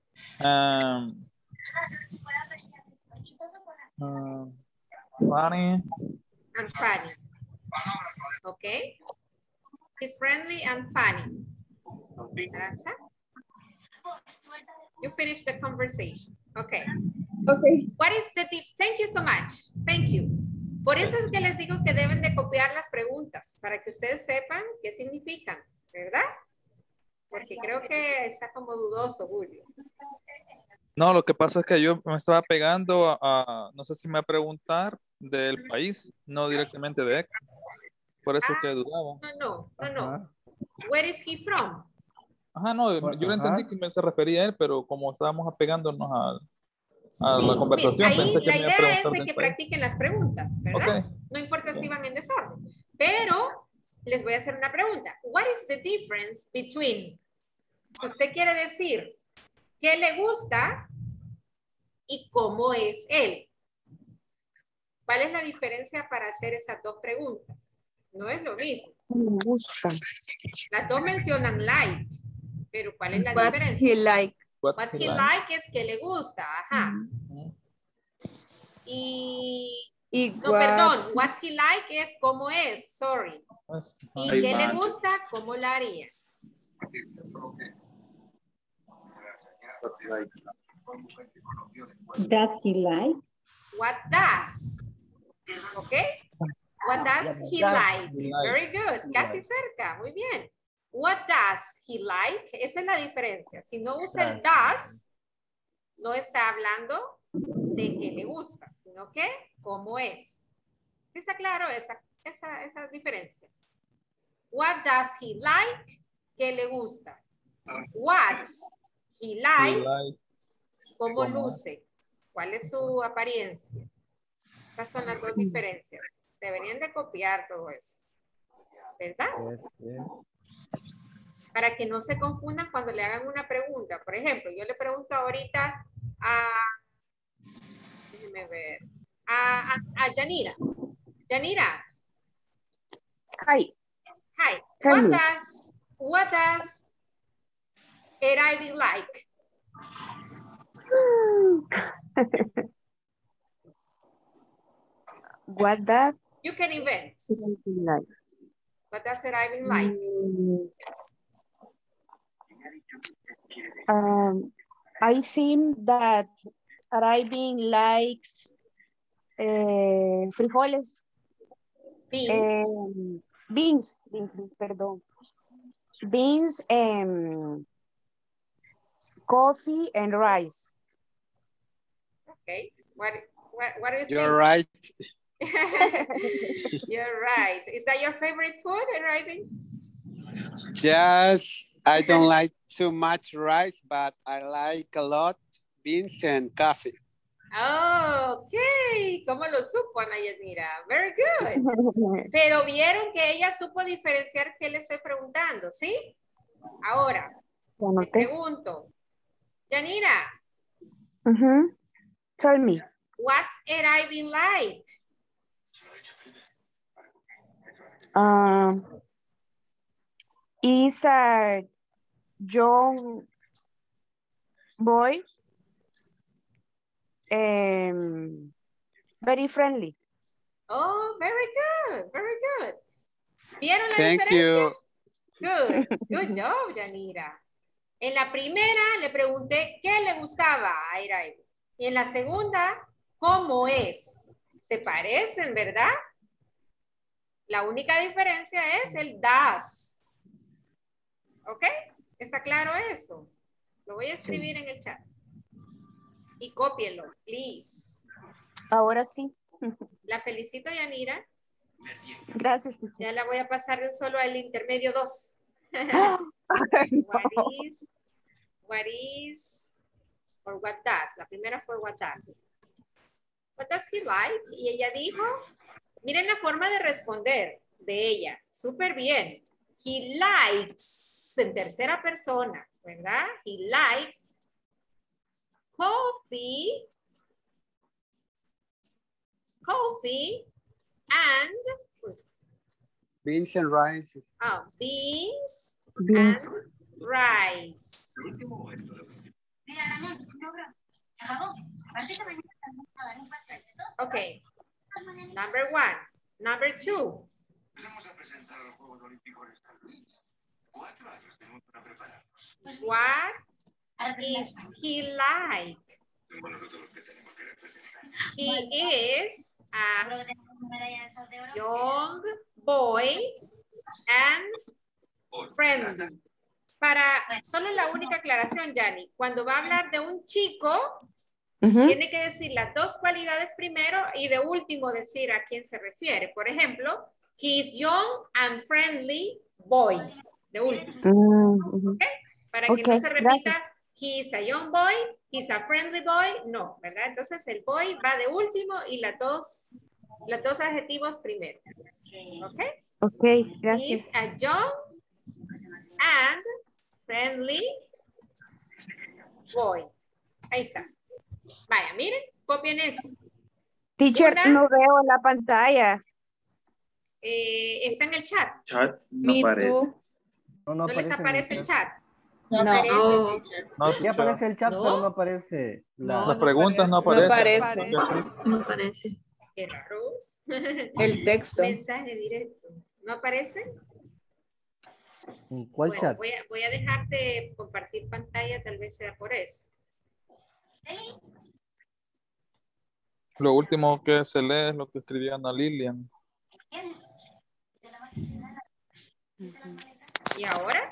Funny. And funny. Okay. He's friendly and funny. Aranza? You finished the conversation. Okay. Okay. What is the Thank you so much. Thank you. Por eso es que les digo que deben de copiar las preguntas para que ustedes sepan qué significan, ¿verdad? Porque creo que está como dudoso, Julio. No, lo que pasa es que yo me estaba pegando no sé si me va a preguntar del país, no directamente de Héctor. Por eso que dudaba. No. Where is he from? Ajá, no, yo entendí que me se refería a él, pero como estábamos apegándonos a la conversación, Ahí pensé que la me iba a idea preguntar es de del que país. practiquen las preguntas, ¿verdad? Ok. No importa si van en desorden. Pero les voy a hacer una pregunta. What is the difference between, si usted quiere decir qué le gusta y cómo es él? ¿Cuál es la diferencia para hacer esas dos preguntas? No es lo mismo. Me gusta. Las dos mencionan like, pero ¿cuál es la What's diferencia? he like? What's he like es que le gusta, ajá. Y no, perdón, what's he like es cómo es, sorry. ¿Y qué le gusta? ¿Cómo la haría? Does he like? What does? Okay? What does he like? Very good. Casi cerca. Muy bien. What does he like? Esa es la diferencia. Si no usa el does, no está hablando de qué le gusta, sino que cómo es. ¿Sí está claro esa diferencia? What does he like? ¿Qué le gusta? What's he like? ¿Cómo luce? ¿Cuál es su apariencia? Esas son las dos diferencias. Deberían de copiar todo eso. ¿Verdad? Para que no se confundan cuando le hagan una pregunta. Por ejemplo, yo le pregunto ahorita déjeme ver, a Yanira. Yanira. Hi. Hi. Tell me. What does arriving like? What does You can invent. like? What does arriving like? I think that arriving likes frijoles. Beans, perdón. Beans, coffee and rice. Okay. What do you think? You're right. You're right. Is that your favorite food, Raven? Yes, I don't like too much rice, but I like a lot beans and coffee. Oh, ok. ¿Cómo lo supo, Ana Yanira? Very good. Pero vieron que ella supo diferenciar qué le estoy preguntando, ¿sí? Ahora, te pregunto. Yanira. Tell me. What's arriving like? Is a young boy very friendly. Oh, very good, very good. ¿Vieron la Thank diferencia? you. Good, good job, Yanira. En la primera le pregunté qué le gustaba a Iraí. Y en la segunda, ¿cómo es? Se parecen, ¿verdad? La única diferencia es el das. ¿Ok? ¿Está claro eso? Lo voy a escribir en el chat. Y cópienlo, please. Ahora sí. La felicito, Yanira. Gracias. Ya la voy a pasar de un solo al intermedio 2. What does? La primera fue what does. What does he like? Y ella dijo, miren la forma de responder de ella. Súper bien. He likes, en tercera persona, ¿verdad? He likes coffee and, pues, Beans and rice. beans and rice. Okay. Number 1. Number 2. What is he like? He is a young boy and friendly. Para solo la única aclaración, Yanni, cuando va a hablar de un chico, tiene que decir las dos cualidades primero y de último decir a quién se refiere. Por ejemplo, he is young and friendly boy. De último. ¿Okay? Para que no se repita, gracias. He is a young boy, he is a friendly boy. No, ¿verdad? Entonces el boy va de último y los dos adjetivos primero. ¿Ok? Ok, gracias. He is a young and friendly boy. Ahí está. Vaya, miren, copien eso. Teacher, no veo la pantalla. Está en el chat. Chat no aparece. No les aparece el chat. No. Ya aparece el chat, pero no aparece. Las preguntas no aparecen. No aparece. Qué raro. El texto. Mensaje directo. ¿No aparece? ¿Cuál chat? Voy a dejar de compartir pantalla, tal vez sea por eso. Lo último que se lee es lo que escribía Ana Lilian. ¿Y ahora?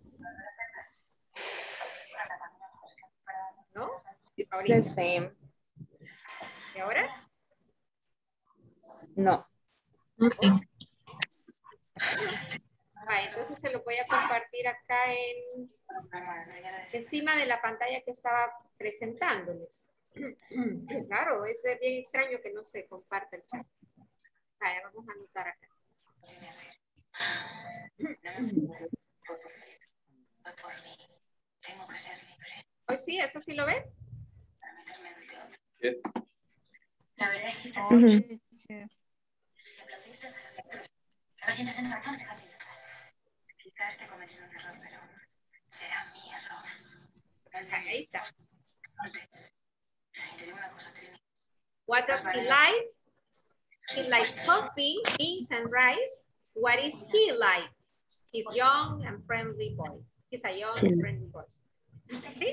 ¿No? It's the same. ¿Y ahora? No. Okay. Entonces se lo voy a compartir acá encima de la pantalla que estaba presentándoles. Claro, es bien extraño que no se comparta el chat. Vamos a anotar acá. Hoy sí, eso sí lo ven. Yes. La verdad es que está Ahí está. What does he like? He likes coffee, beans, and rice. What is he like? He's young and friendly boy. He's a young and friendly boy. ¿Sí?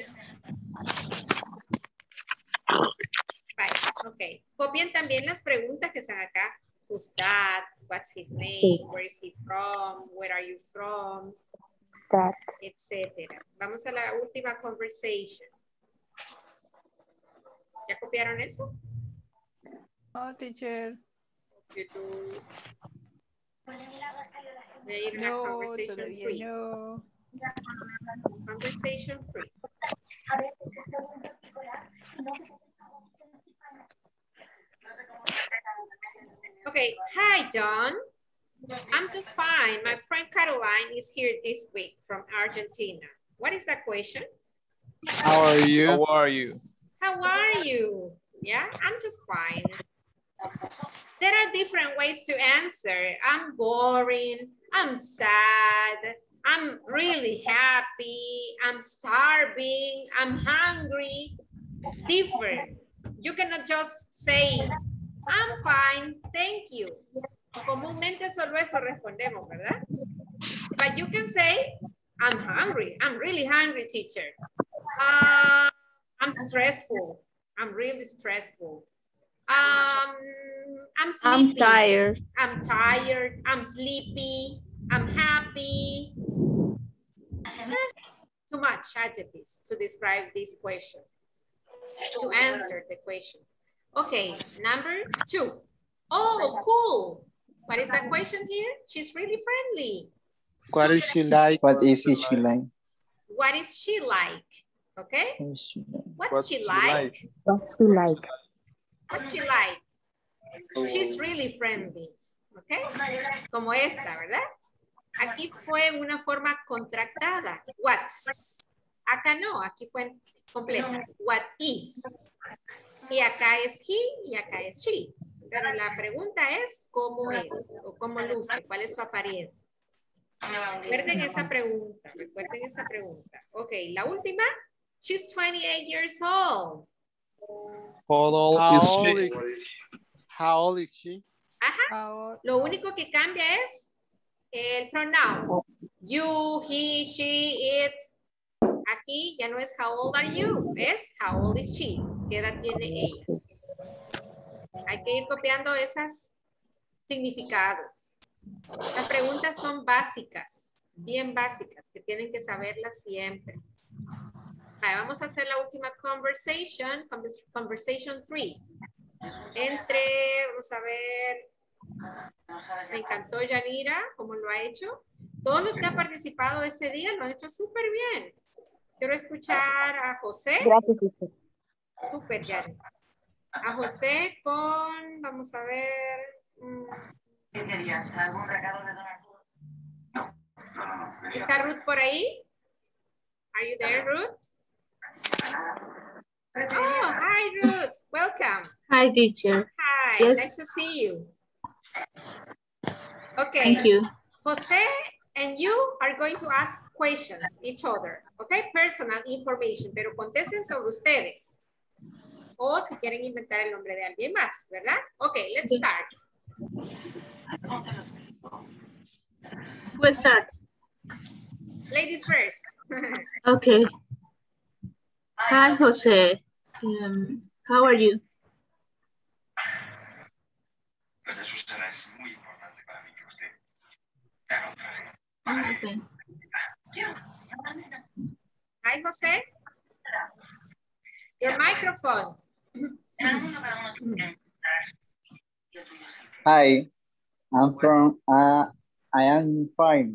Vale, ok. Copien también las preguntas que están acá. Who's that? What's his name? Where is he from? Where are you from? Etcétera. Vamos a la última conversation. ¿Ya copiaron eso? Oh, teacher. Voy a ir a No, conversation todavía 3. no. Conversation 3. Okay, hi John. I'm just fine. My friend Caroline is here this week from Argentina. What is the question? How are you? How are you? How are you? Yeah, I'm just fine. There are different ways to answer. I'm boring, I'm sad, I'm really happy, I'm starving, I'm hungry. Different. You cannot just say, I'm fine, thank you. Comúnmente solo eso respondemos, ¿verdad? But you can say, I'm hungry, I'm really hungry, teacher. I'm stressful, I'm really stressful. I'm sleepy. I'm tired, I'm sleepy, I'm happy. Too much adjectives to describe this question, to answer the question. Okay, number 2. Oh, cool. What is the question here? She's really friendly. What is she like? What is she like? What is she like? Okay? What's she like? What's he like? What's she like? She's really friendly. Okay? Como esta, ¿verdad? Aquí fue en una forma contractada. What's. Acá no, aquí fue completa. What is. Y acá es he y acá es she. Pero la pregunta es cómo es o cómo luce, cuál es su apariencia. Recuerden esa pregunta, recuerden esa pregunta. Ok, la última. She's 28 years old. How old is she? Ajá. Lo único que cambia es el pronoun. You, he, she, it. Aquí ya no es how old are you, es how old is she. ¿Qué edad tiene ella? Hay que ir copiando esos significados. Las preguntas son básicas, bien básicas, que tienen que saberlas siempre. Vale, vamos a hacer la última conversation, conversation 3. Vamos a ver, me encantó Yanira, cómo lo ha hecho. Todos los que han participado este día lo han hecho súper bien. Quiero escuchar a José. Gracias, teacher. Súper, Yanira. A José con, vamos a ver. ¿Qué querías? ¿Algún regalo de Don Arturo? No. ¿Está Ruth por ahí? Are you there, Ruth? Oh, hi, Ruth. Welcome. Hi, teacher. Hi, Yes. nice to see you. Okay. Thank you. Jose and you are going to ask questions each other, okay? Personal information, pero contesten sobre ustedes. O si quieren inventar el nombre de alguien más, ¿verdad? Okay, let's start. Who starts? Ladies first. Okay. Hi, Jose. How are you? Okay. Hi, Jose. Your microphone. Hi, I'm from, I am fine.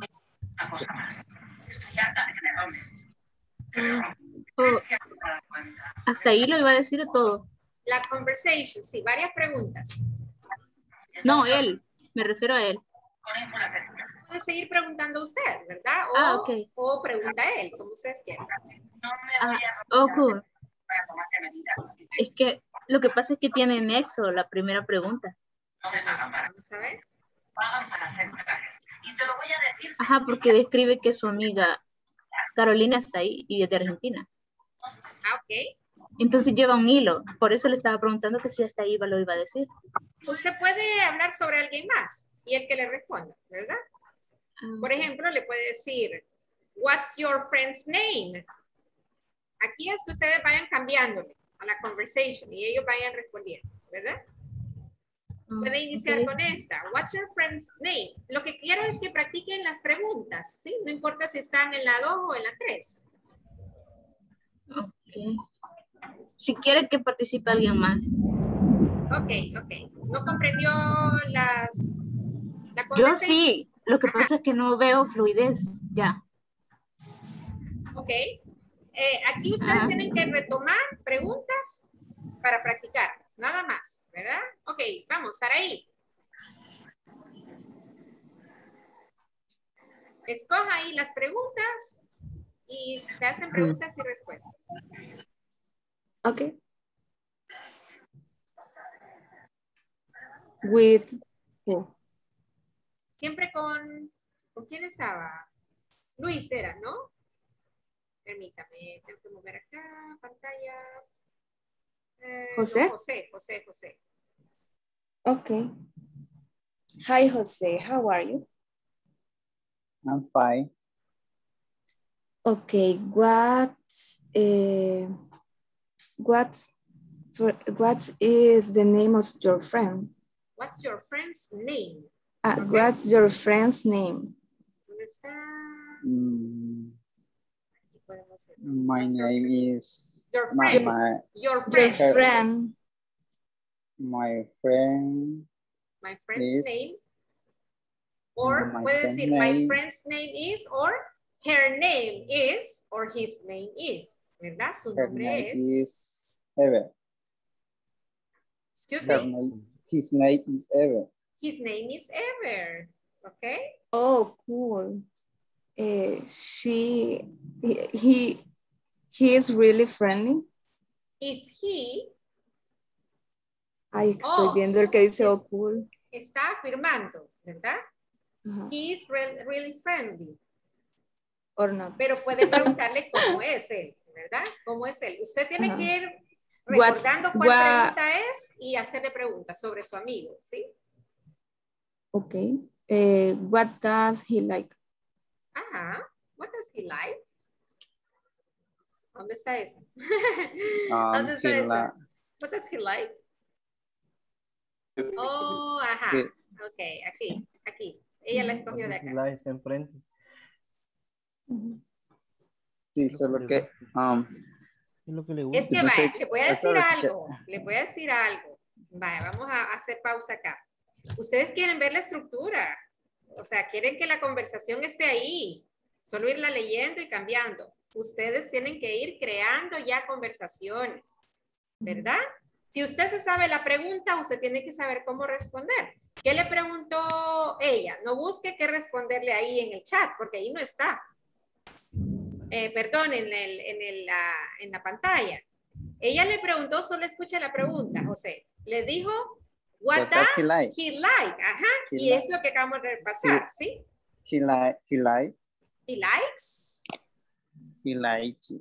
Oh, hasta ahí lo iba a decir todo. La conversation, sí, varias preguntas. No, él. Me refiero a él. Puede seguir preguntando usted, ¿verdad? Okay. O pregunta él, como ustedes quieran. Cool. Es que lo que pasa es que tiene nexo la primera pregunta. Vamos a ver. Ajá, porque describe que su amiga Carolina está ahí y es de Argentina. Ok. Entonces lleva un hilo. Por eso le estaba preguntando que si hasta ahí lo iba a decir. Usted puede hablar sobre alguien más y el que le responda, ¿verdad? Por ejemplo, le puede decir, what's your friend's name? Aquí es que ustedes vayan cambiándole a la conversation y ellos vayan respondiendo, ¿verdad? Puede iniciar con esta. What's your friend's name? Lo que quiero es que practiquen las preguntas, ¿sí? No importa si están en la 2 o en la 3. Ok. Si quiere que participe alguien más. Ok. ¿No comprendió la Yo conversación? sí. Lo que pasa es que no veo fluidez. Ya. Ok. Aquí ustedes tienen que retomar preguntas para practicar. Nada más, ¿verdad? Ok, vamos, Saraí. Escoja ahí las preguntas y se hacen preguntas y respuestas. Ok. With who? Siempre ¿con quién estaba? Luis era, ¿no? Permítame, tengo que mover acá, pantalla. José? No, José. Okay. Hi, Jose. How are you? I'm fine. Okay. What is the name of your friend? What's your friend's name? Okay. What's your friend's name? ¿Dónde está? My name is... Your friend. Your friend. My friend. My friend's is, name. Or puede decir, my friend's name is, or her name is, or his name is. ¿Verdad? Su nombre is Ever. Excuse me? His name is Ever. His name is Ever. Okay? Oh, cool. He is really friendly. Is he? Ay, estoy viendo el que dice oh, cool. Está afirmando, ¿verdad? He is really friendly. Or not. Pero puede preguntarle cómo es él, ¿verdad? ¿Cómo es él? Usted tiene que ir recordando cuál pregunta es y hacerle preguntas sobre su amigo, ¿sí? Ok. What does he like? Ajá. What does he like? ¿Dónde está eso? ¿Dónde está eso? What does he like? Oh, ajá. Ok, aquí. Ella la escogió de acá. La está enfrente. Sí, solo que... Es lo que le gusta. Es que vaya, le voy a decir algo. Vaya, vamos a hacer pausa acá. Ustedes quieren ver la estructura. O sea, quieren que la conversación esté ahí. Solo irla leyendo y cambiando. Ustedes tienen que ir creando ya conversaciones. ¿Verdad? Si usted se sabe la pregunta, usted tiene que saber cómo responder. ¿Qué le preguntó ella? No busque qué responderle ahí en el chat, porque ahí no está. Perdón, en la pantalla. Ella le preguntó, solo escucha la pregunta, José. Le dijo, what does he like? Ajá, y es lo que acabamos de repasar, ¿sí? He likes. He likes. He likes.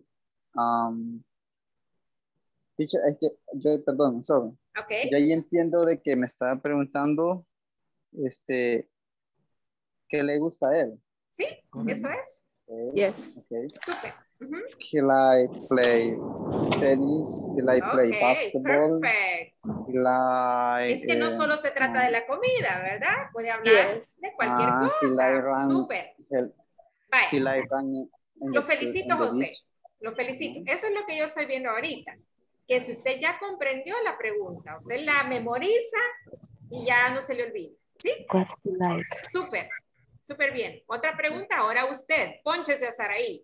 Teacher, es que yo, perdón, sorry. Okay. Yo ahí entiendo de que me estaba preguntando, ¿qué le gusta a él? Sí, eso es. Okay. Yes. Okay. Super. He like play tennis. He like play basketball. Perfect. He like, es que no solo se trata de la comida, ¿verdad? Puede hablar de cualquier cosa. He like run, Super. He like running. Lo felicito, José. Lo felicito. Eso es lo que yo estoy viendo ahorita. Que si usted ya comprendió la pregunta, usted la memoriza y ya no se le olvida. ¿Sí? What's he like? Súper, súper bien. Otra pregunta, ahora usted. Pónchese a Saraí.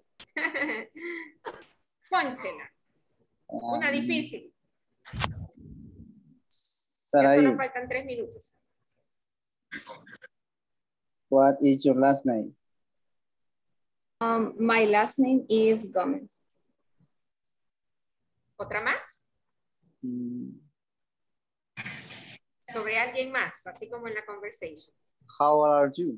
Pónchela. Una difícil. Saraí. Ya solo faltan 3 minutos. What is your last name? My last name is Gomez. ¿Otra más? Sobre alguien más, así como en la conversation. How old are you?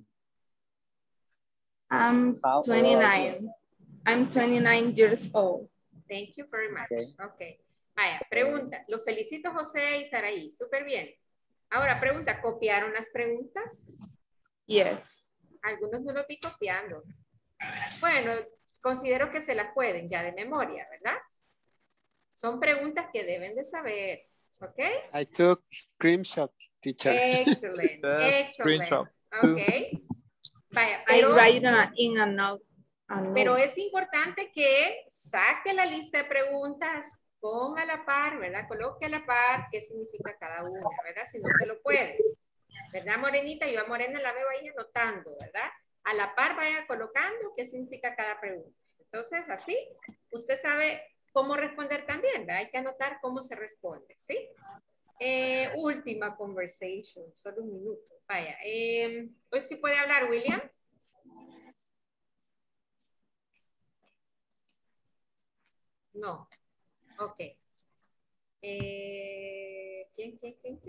I'm 29. I'm 29 years old. Thank you very much. Okay. Vaya, pregunta. Lo felicito, José y Saraí. Súper bien. Ahora, pregunta. ¿Copiaron las preguntas? Yes. Algunos no lo vi copiando. Bueno, considero que se las pueden ya de memoria, ¿verdad? Son preguntas que deben de saber. Okay? I took screenshot, teacher. Excellent, excellent. Screenshot. Okay. Vaya, I pero, write in a note. pero es importante que saque la lista de preguntas, ponga a la par, ¿verdad? Coloque a la par qué significa cada una, ¿verdad? Si no se lo puede. ¿Verdad, Morenita? Yo a Morena la veo ahí anotando, ¿verdad? A la par vaya colocando qué significa cada pregunta. Entonces, así, usted sabe cómo responder también, ¿verdad? Hay que anotar cómo se responde, ¿sí? Última conversation, solo un minuto. Vaya, hoy sí puede hablar, William. No. Ok. ¿Quién?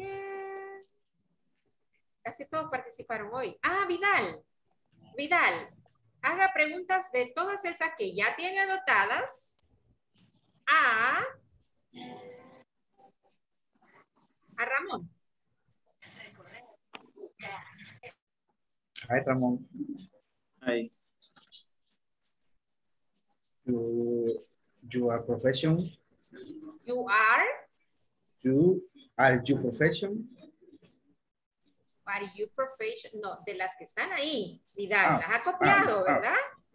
Casi todos participaron hoy. Ah, Vidal. Vidal, haga preguntas de todas esas que ya tiene anotadas a Ramón. Hi, Ramon. Hi. You are profession? You are? You are you profession? Are you profession? No, de las que están ahí. Vidal, las ha copiado, ¿verdad?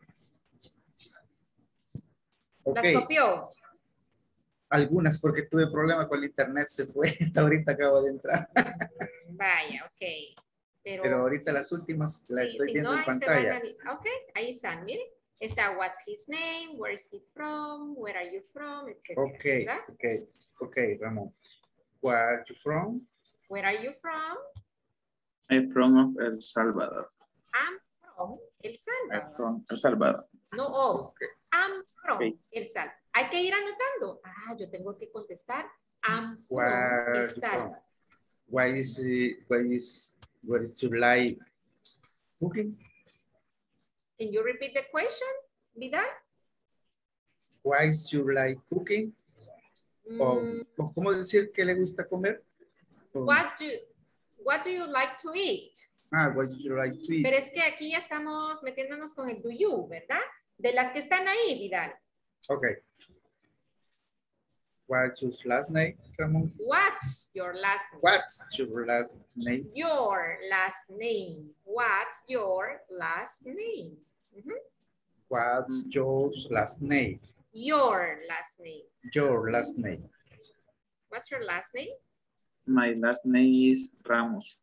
Okay. Las copió. Algunas porque tuve problemas con el internet, se fue. Hasta ahorita acabo de entrar. Vaya, ok. Pero ahorita las últimas las estoy viendo en pantalla. Ok, ahí están, miren. Está what's his name, where is he from, where are you from, etc. Okay, Ramón. Where are you from? Where are you from? I'm from of El Salvador. I'm from El Salvador. I'm from El Salvador. No of. Okay. I'm from El Salvador. Hay que ir anotando. Ah, yo tengo que contestar. I'm from El Salvador. Where is your like cooking? Can you repeat the question, Vidal? Why is you like cooking? O ¿cómo decir que le gusta comer? What do you like to eat? What do you like to eat? Pero es que aquí ya estamos metiéndonos con el do you, ¿verdad? De las que están ahí, Vidal. Okay. What's your last name, Ramon? What's your last name? What's your last name? Your last name. What's your last name? What's your last name? Your last name. Your last name. What's your last name? My last name is Ramos.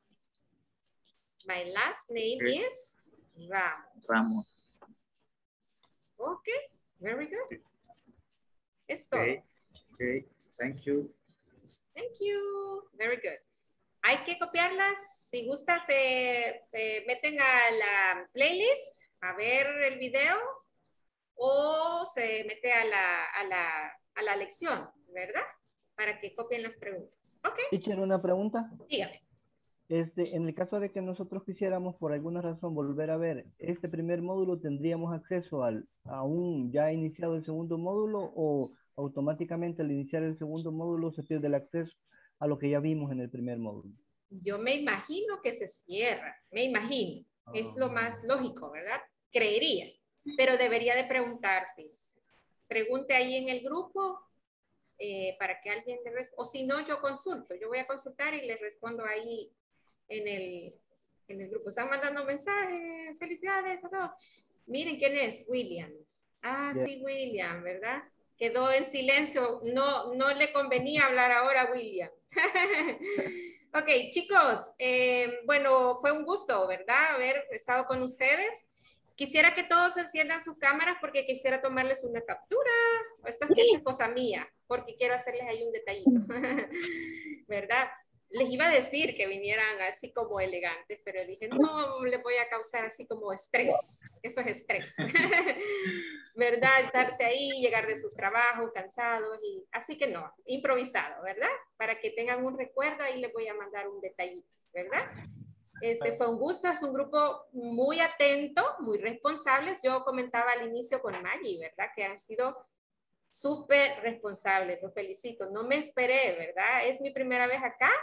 My last name is Ramos. Ramos. Okay, very good. Es todo. Okay, thank you. Thank you. Very good. Hay que copiarlas. Si gusta, se meten a la playlist a ver el video o se mete a la lección, ¿verdad? Para que copien las preguntas. Ok. Teacher, una pregunta. Dígame. En el caso de que nosotros quisiéramos por alguna razón volver a ver este primer módulo, ¿tendríamos acceso a un ya iniciado el segundo módulo o automáticamente al iniciar el segundo módulo se pierde el acceso a lo que ya vimos en el primer módulo? Yo me imagino que se cierra, me imagino. Es lo más lógico, ¿verdad? Creería, pero debería de preguntar, Fils. Pregunte ahí en el grupo para que alguien le responda. O si no, yo consulto. Yo voy a consultar y les respondo ahí en el grupo. Están mandando mensajes. Felicidades a todos. Miren quién es, William. Ah, sí, William, ¿verdad? Quedó en silencio. No le convenía hablar ahora a William. Ok, chicos. Bueno, fue un gusto, ¿verdad? Haber estado con ustedes. Quisiera que todos enciendan sus cámaras porque quisiera tomarles una captura. Esa es cosa mía, porque quiero hacerles ahí un detallito. ¿Verdad? Les iba a decir que vinieran así como elegantes, pero dije, no, les voy a causar así como estrés. Eso es estrés. ¿Verdad? Estarse ahí, llegar de sus trabajos cansados. Así que no, improvisado, ¿verdad? Para que tengan un recuerdo, ahí les voy a mandar un detallito, ¿verdad? Fue un gusto, es un grupo muy atento, muy responsables. Yo comentaba al inicio con Maggie, ¿verdad? Que han sido súper responsables, los felicito. No me esperé, ¿verdad? Es mi primera vez acá,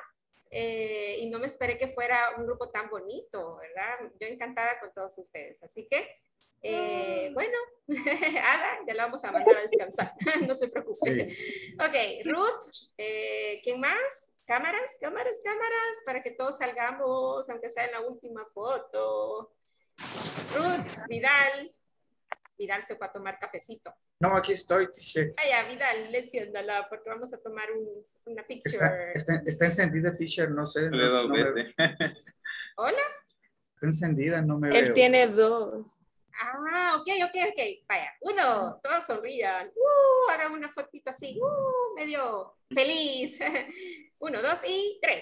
y no me esperé que fuera un grupo tan bonito, ¿verdad? Yo encantada con todos ustedes. Así que, bueno, Ada, ya la vamos a mandar a descansar. No se preocupe. Sí. Ok, Ruth, ¿quién más? Cámaras, para que todos salgamos, aunque sea en la última foto. Ruth, Vidal. Vidal se fue a tomar cafecito. No, aquí estoy, teacher. Ah, ya, Vidal, lesióndala, porque vamos a tomar una picture. Está encendida, teacher, no sé. No me- Hola. Está encendida, no me Él veo. tiene 2. Ah, ok. Vaya, 1, todos sonrían. Hagan una fotito así, medio feliz. 1, 2 y 3.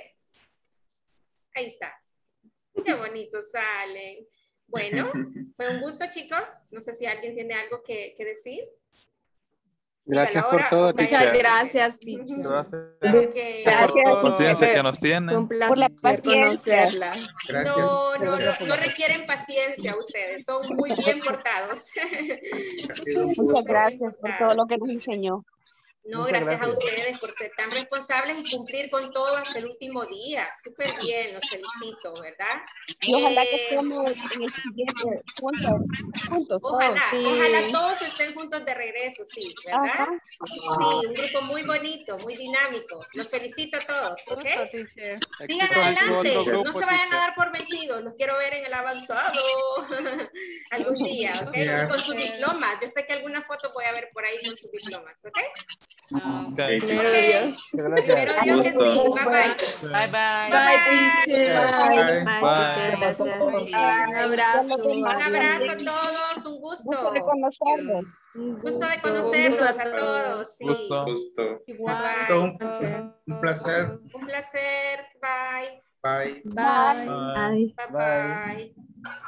Ahí está. Qué bonito salen. Bueno, fue un gusto, chicos. No sé si alguien tiene algo que decir. Gracias Dígalo por ahora. todo, Muchas teacher. gracias, teacher. Gracias. Claro que- Por la paciencia que nos Fue tienen. un Por la placer paciencia. conocerla. Gracias. No requieren paciencia ustedes, son muy bien portados. Muchas gracias por todo lo que nos enseñó. No, Muchas gracias a gracias. ustedes por ser tan responsables y cumplir con todo hasta el último día. Súper bien, los felicito, ¿verdad? Y ojalá que estemos en el siguiente juntos todos. Ojalá todos estén juntos de regreso, sí, ¿verdad? Ajá. Sí, un grupo muy bonito, muy dinámico. Los felicito a todos, ¿ok? Teacher. Sigan Éxito en su adelante, otro no grupo, se vayan a teacher. dar por vencidos, los quiero ver en el avanzado algún día, ¿ok? Y Gracias. con sus diplomas, yo sé que algunas fotos voy a ver por ahí con sus diplomas, ¿ok? Ok. Primero Dios. Primero Dios que sí, bye bye. Bye, bye. Bye, teacher. Bye. Gracias. Un abrazo. Un abrazo a todos, un gusto. Gusto de conocerlos. Un Gusto de gusto. conocerlos Un gusto a todos. Sí. Gusto. Bye. Un placer. Un placer. Bye. Bye. Bye. Bye. Bye bye.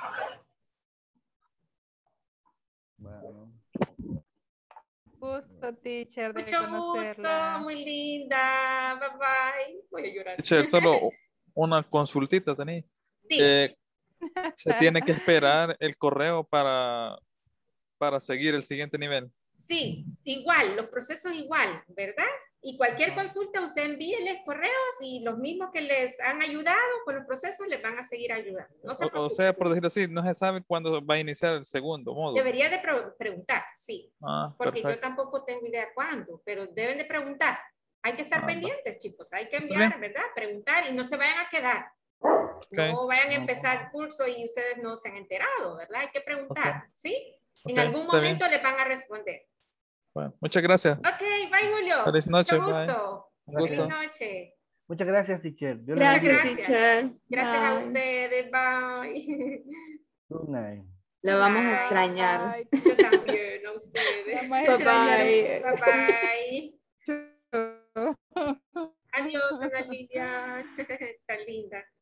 Bueno. Gusto, teacher, de Mucho gusto, conocerla. muy linda. Bye bye. Voy a llorar. Teacher, solo una consultita tenía. Diga. Se tiene que esperar el correo para seguir el siguiente nivel. Sí, igual, los procesos igual, ¿verdad? Y cualquier consulta, usted envíeles correos y los mismos que les han ayudado con los procesos les van a seguir ayudando. No se O preocupe. sea, por decirlo así, no se sabe cuándo va a iniciar el segundo módulo. Debería de preguntar, sí. Ah, Porque yo perfecto. tampoco tengo idea cuándo, pero deben de preguntar. Hay que estar pendientes, chicos. Hay que Está enviar, ¿verdad? Preguntar y no se vayan a quedar. No vayan a empezar el curso y ustedes no se han enterado, ¿verdad? Hay que preguntar, ¿sí? En Ok, algún está bien. momento les van a responder. Bueno, muchas gracias. Ok, bye, Julio. Feliz noche, Mucho bye. gusto. Un Feliz gusto. noche. Muchas gracias, teacher. Dios les Muchas bendiga. Gracias, gracias. teacher. Gracias a Bye. ustedes. Bye. Good night. La vamos a Bye. extrañar. Ay, Yo también, a ustedes. vamos a extrañar Bye. Bye bye. Adiós, Ana Lilia. Tan linda.